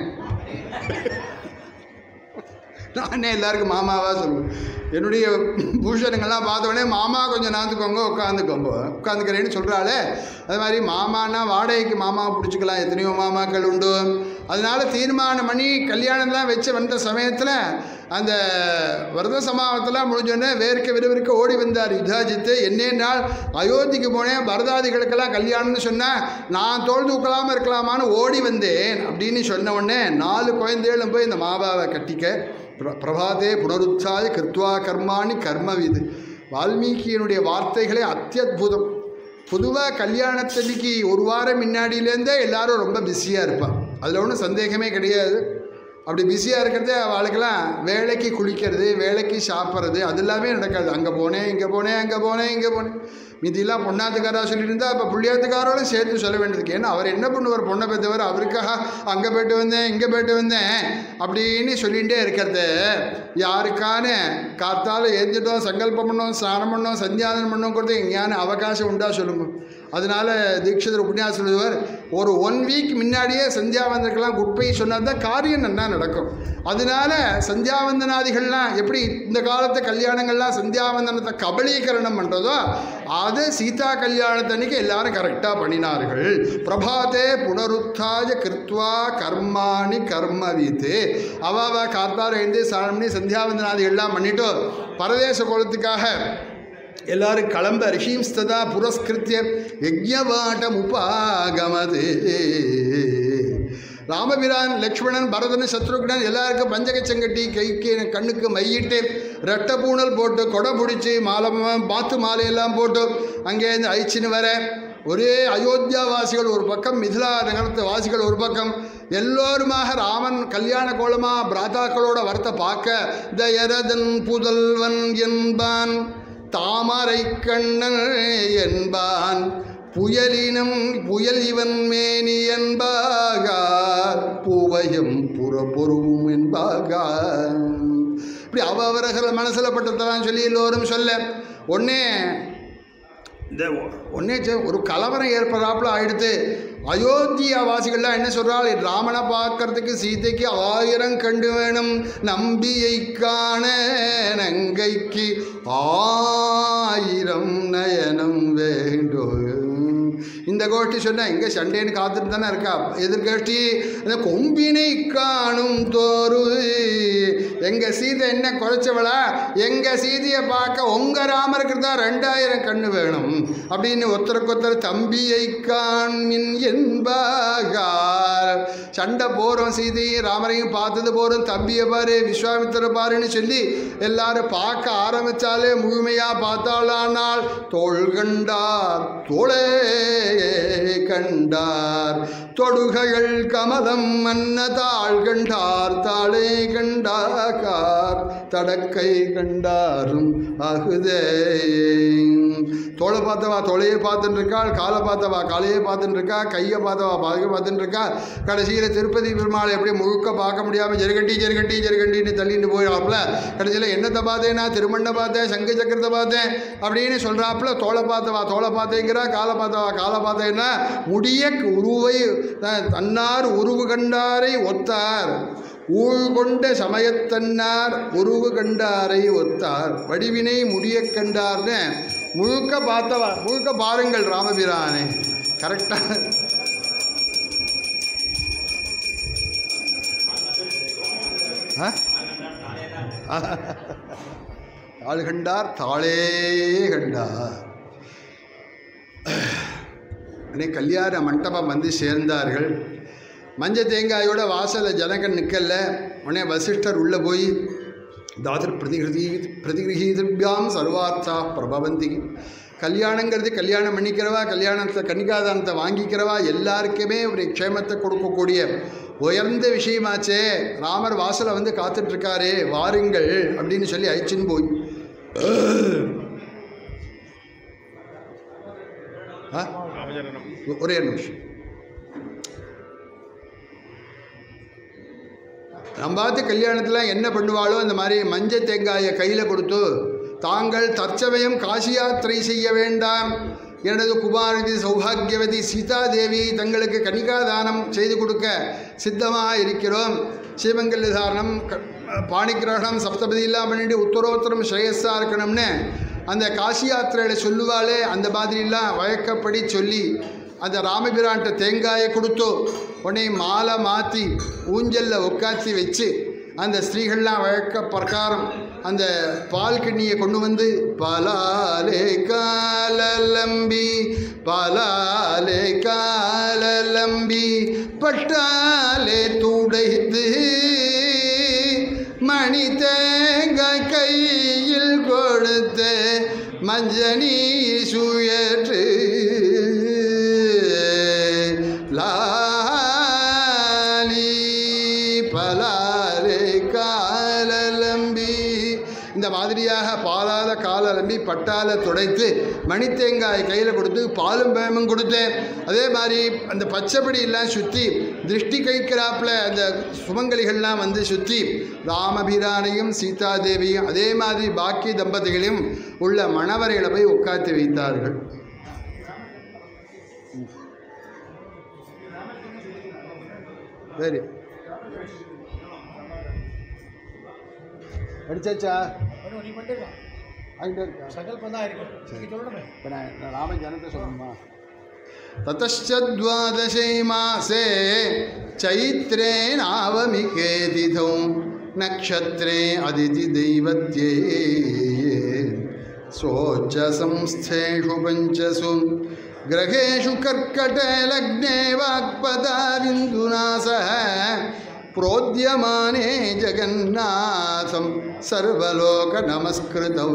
நானே எல்லாருக்கும் மாமாவாக சொல்லுவேன். என்னுடைய பூஷணங்கள்லாம் பார்த்தோடனே மாமா கொஞ்சம் நாந்துக்கோங்க உட்காந்துக்கிறேன்னு சொல்கிறாளே, அது மாதிரி மாமானா வாடகைக்கு மாமாவை பிடிச்சிக்கலாம், எத்தனையோ மாமாக்கள் உண்டு. அதனால் தீர்மானம் பண்ணி கல்யாணம்லாம் வச்சு வந்த சமயத்தில் அந்த விரத சமாவத்தெல்லாம் முடிஞ்சோடனே விறுவிறுக்க ஓடி வந்தார் யுதாஜித்து. என்னென்னால் அயோத்திக்கு போனேன், பரதாதிகளுக்கெல்லாம் கல்யாணம்னு சொன்னால் நான் தோல் தூக்கலாமல் இருக்கலாமான்னு ஓடி வந்தேன் அப்படின்னு சொன்ன உடனே 4 குழந்தைகளும் போய் இந்த மாபாவை கட்டிக்க பிரபாதே புனருத்தாய கிருத்வா கர்மாணி கர்மவிது. வால்மீகியினுடைய வார்த்தைகளே அத்தியுதம். பொதுவாக கல்யாணத்தன்னைக்கு 1 வாரம் முன்னாடியிலேருந்தே எல்லாரும் ரொம்ப பிஸியாக இருப்பாள், அதில் ஒன்றும் சந்தேகமே கிடையாது. அப்படி பிஸியாக இருக்கிறதே அவளுக்கெல்லாம் வேலைக்கு குளிக்கிறது, வேலைக்கு சாப்பிட்றது அது எல்லாமே நடக்காது. அங்கே போனேன், இங்கே போனேன், அங்கே போனேன், இங்கே போனேன். மீதியெல்லாம் பொண்ணாத்துக்காரா சொல்லிட்டு இருந்தால் இப்போ புள்ளியாத்துக்காரோட சேர்த்து சொல்ல வேண்டியதுக்கு. ஏன்னா அவர் என்ன பண்ணுவார், பொண்ணை பெற்றவர், அவருக்காக அங்கே போய்ட்டு வந்தேன், இங்கே போய்ட்டு வந்தேன் அப்படின்னு சொல்லிகிட்டே இருக்கிறது. யாருக்கான காத்தால் எழுந்துட்டோம், சங்கல்பம் பண்ணோம், ஸ்நானம் பண்ணோம், சந்தியாதனம் பண்ணோம் கொடுத்து எங்கேயான அவகாசம் உண்டா சொல்லுங்க. அதனால் தீட்சிதர் உபன்யாசம் சொல்லுவார், ஒரு 1 வீக் முன்னாடியே சந்தியாவந்தனுக்கெல்லாம் குட்பை சொன்னால் தான் காரியம் நல்லா நடக்கும். அதனால சந்தியாவந்தனாதிகள்லாம் எப்படி இந்த காலத்து கல்யாணங்கள்லாம் சந்தியாவந்தனத்தை கபலீகரணம் பண்ணுறதோ அதை சீதா கல்யாணத்தன்னைக்கு எல்லாரும் கரெக்டாக பண்ணினார்கள். பிரபாத்தே புனருத்தாய கிருத்வா கர்மாணி கர்மவீத்து. அவாவா காத்தார எழுந்து ஸ்நானம் பண்ணி சந்தியாவந்தனாதிகள்லாம் பண்ணிவிட்டு பரதேச கோலத்துக்காக எல்லாரும் கிளம்ப ரிஷீம்ஸ்ததா புரஸ்கிருத்திய யஜ்ஞவாட்டம் உபாகமது. ராமபிரான், லக்ஷ்மணன், பரதன், சத்ருக்னன் எல்லாருக்கும் பஞ்சக செங்கட்டி கைக்கு கண்ணுக்கு மையிட்டு ரெட்டை பூணல் போட்டு கொடை பிடிச்சி மாத்து மாலையெல்லாம் போட்டு அங்கேருந்து அழிச்சின்னு வர ஒரே அயோத்தியா வாசிகள் ஒரு பக்கம், மிதிலா நகரத்து வாசிகள் ஒரு பக்கம், எல்லோருமாக ராமன் கல்யாண கோலமாக பிராத்தாக்களோட வரத்தை பார்க்க தயரதன் புதல்வன் என்பான், தாமரை கண்ணன் என்பான், புயல் இவன் மேனி என்பாகார், பூவையும் புறப்பொருவும் என்பாகார். இப்படி அவரவர்கள் மனசில் பட்டதான் சொல்லி எல்லோரும் சொல்ல ஒன்னே ஒரு கலவரம் ஏற்படாப்புல ஆயிடுத்து. அயோத்தியா வாசிகள்லாம் என்ன சொல்கிறாள், ராமனை பார்க்கறதுக்கு சீதைக்கு 1000 கண்டு வேணும், நம்பியை காண நங்கைக்கு 1000 நயனம் வேண்டும். இந்த கோஷ்டி சொன்னால் எங்கே சண்டேன்னு காத்துட்டு தானே இருக்கா. எதிர்கோஷ்டி அந்த கொம்பினை காணும் தோறு, எங்கள் சீதை என்ன குறைச்சவளா, எங்கள் சீதையை பார்க்க உங்கள் ராமருக்கு தான் 2000 கண்ணு வேணும் அப்படின்னு ஒருத்தருக்கொருத்தர் தம்பியை காண்மின் என்பாகார். சண்டை போகிறோம், சீதையும் ராமரையும் பார்த்தது போகிறோம், தம்பியை பாரு விஸ்வாமித்திர பாருன்னு சொல்லி எல்லாரும் பார்க்க ஆரம்பித்தாலே முழுமையாக பார்த்தாளானால் தோள் கண்டார் தோளே கண்டார், தொடுகைகள் கமலம் மன்ன தாள் கண்டார், தாளே கண்டாக்கார், தடக்கை கண்டாரும் அகுதே. தோளை பார்த்தவா தோளையே பார்த்துட்டு இருக்காள், காலை பார்த்தவா காலையே பார்த்துட்டு இருக்கா, கையை பார்த்தவா பாதையை பார்த்துட்டு இருக்கா. கடைசியில் திருப்பதி பெருமாளை எப்படி முழுக்க பார்க்க முடியாமல் ஜெருகண்டின்னு தள்ளிட்டு போயிடாப்புல. கடைசியில் என்னத்தை பார்த்தேன்னா திருமண்ணை பார்த்தேன், சங்கு சக்கரத்தை பார்த்தேன் அப்படின்னு சொல்கிறாப்புல. தோளை பார்த்தேங்கிறா, காலை பார்த்தேன்னா முடிய உருவை தன்னார் உருவு கண்டாரை ஒத்தார், ஊழ் கொண்ட சமயத்தன்னார் உருவு கண்டாரை ஒத்தார், வடிவினை முடிய கண்டார்னு முழுக்க பாருங்கள் ராமபிரானே. கரெக்டாக தாள் கண்டார் தாளே கண்டார். கல்யாண மண்டபம் வந்து சேர்ந்தார்கள். மஞ்சள் தேங்காயோட வாசலில் ஜனகன் நிற்கல. உடனே வசிஷ்டர் உள்ளே போய் தாதிர் பிரதிகிரகீதிருபியாம் சர்வார்த்தா பிரபவந்தி. கல்யாணங்கிறது கல்யாணம் பண்ணிக்கிறவா, கல்யாணத்தை கன்னிகாதானத்தை வாங்கிக்கிறவா எல்லாருக்குமே ஒரு க்ஷேமத்தை கொடுக்கக்கூடிய உயர்ந்த விஷயமாச்சே. ராமர் வாசலை வந்து காத்துட்ருக்காரே, வாருங்கள் அப்படின்னு சொல்லி அழைச்சின்னு போய் ஒரே நிமிஷம் நம்ம பார்த்து கல்யாணத்தில் என்ன பண்ணுவாளோ அந்த மாதிரி மஞ்சள் தேங்காயை கையில் கொடுத்து, தாங்கள் தற்சமயம் காசி யாத்திரை செய்ய வேண்டாம், எனது குமாரதி சௌபாகியவதி சீதாதேவி தங்களுக்கு கன்னிகாதானம் செய்து கொடுக்க சித்தமாக இருக்கிறோம். சிவங்கல்ய தாரணம், பாணிகிரகணம், சப்தபதியெல்லாம் பண்ணிட்டு உத்தரோத்தரம் ஸ்ரேயஸாக இருக்கணும்னு அந்த காசி யாத்திரையில் சொல்லுவாளே, அந்த மாதிரிலாம் வழக்கப்படி சொல்லி அந்த ராமபிரான்ட்ட தேங்காயை கொடுத்தோ உடனே மாலை மாற்றி ஊஞ்சலில் உட்காத்தி வச்சு அந்த ஸ்திரீகள்லாம் வழக்க பிரகாரம் அந்த பால் கிண்ணியை கொண்டு வந்து பாலாலே காலலம்பி பாலாலே காலலம்பி பட்டாலே துடைத்து மணி தேங்காய் கையில் கொடுத்து மஞ்சனி சுழற்று லாலி பலா ஜாலியாக பாலால் கால் அலம்பி பட்டால் துடைத்து மணித்தேங்காய் கையில் கொடுத்து பாலும் பேமும் கொடுத்தேன். அதே மாதிரி அந்த பச்சைப்படியெல்லாம் சுற்றி திருஷ்டி கைக்கிறாப்பில் அந்த சுமங்கலிகள்லாம் வந்து சுற்றி ராமபிரானையும் சீதாதேவியும் அதே மாதிரி பாக்கி தம்பதிகளையும் உள்ள மணவரையில் போய் உட்காத்தி வைத்தார்கள். சரி படிச்சாச்சா? ராமஜனத்தை சொல்லணுமா? ततश्चद्वादशे मासे चैत्रे नावमिके तिथौ नक्षत्रे अदितिदैवत्ये स्वोच्चसंस्थेषु पञ्चसु ग्रहेषु कर्कटे लग्ने वाक्पदाविन्दुना सह प्रोद्यमाने जगन्नाथं सर्वलोकनमस्कृतौ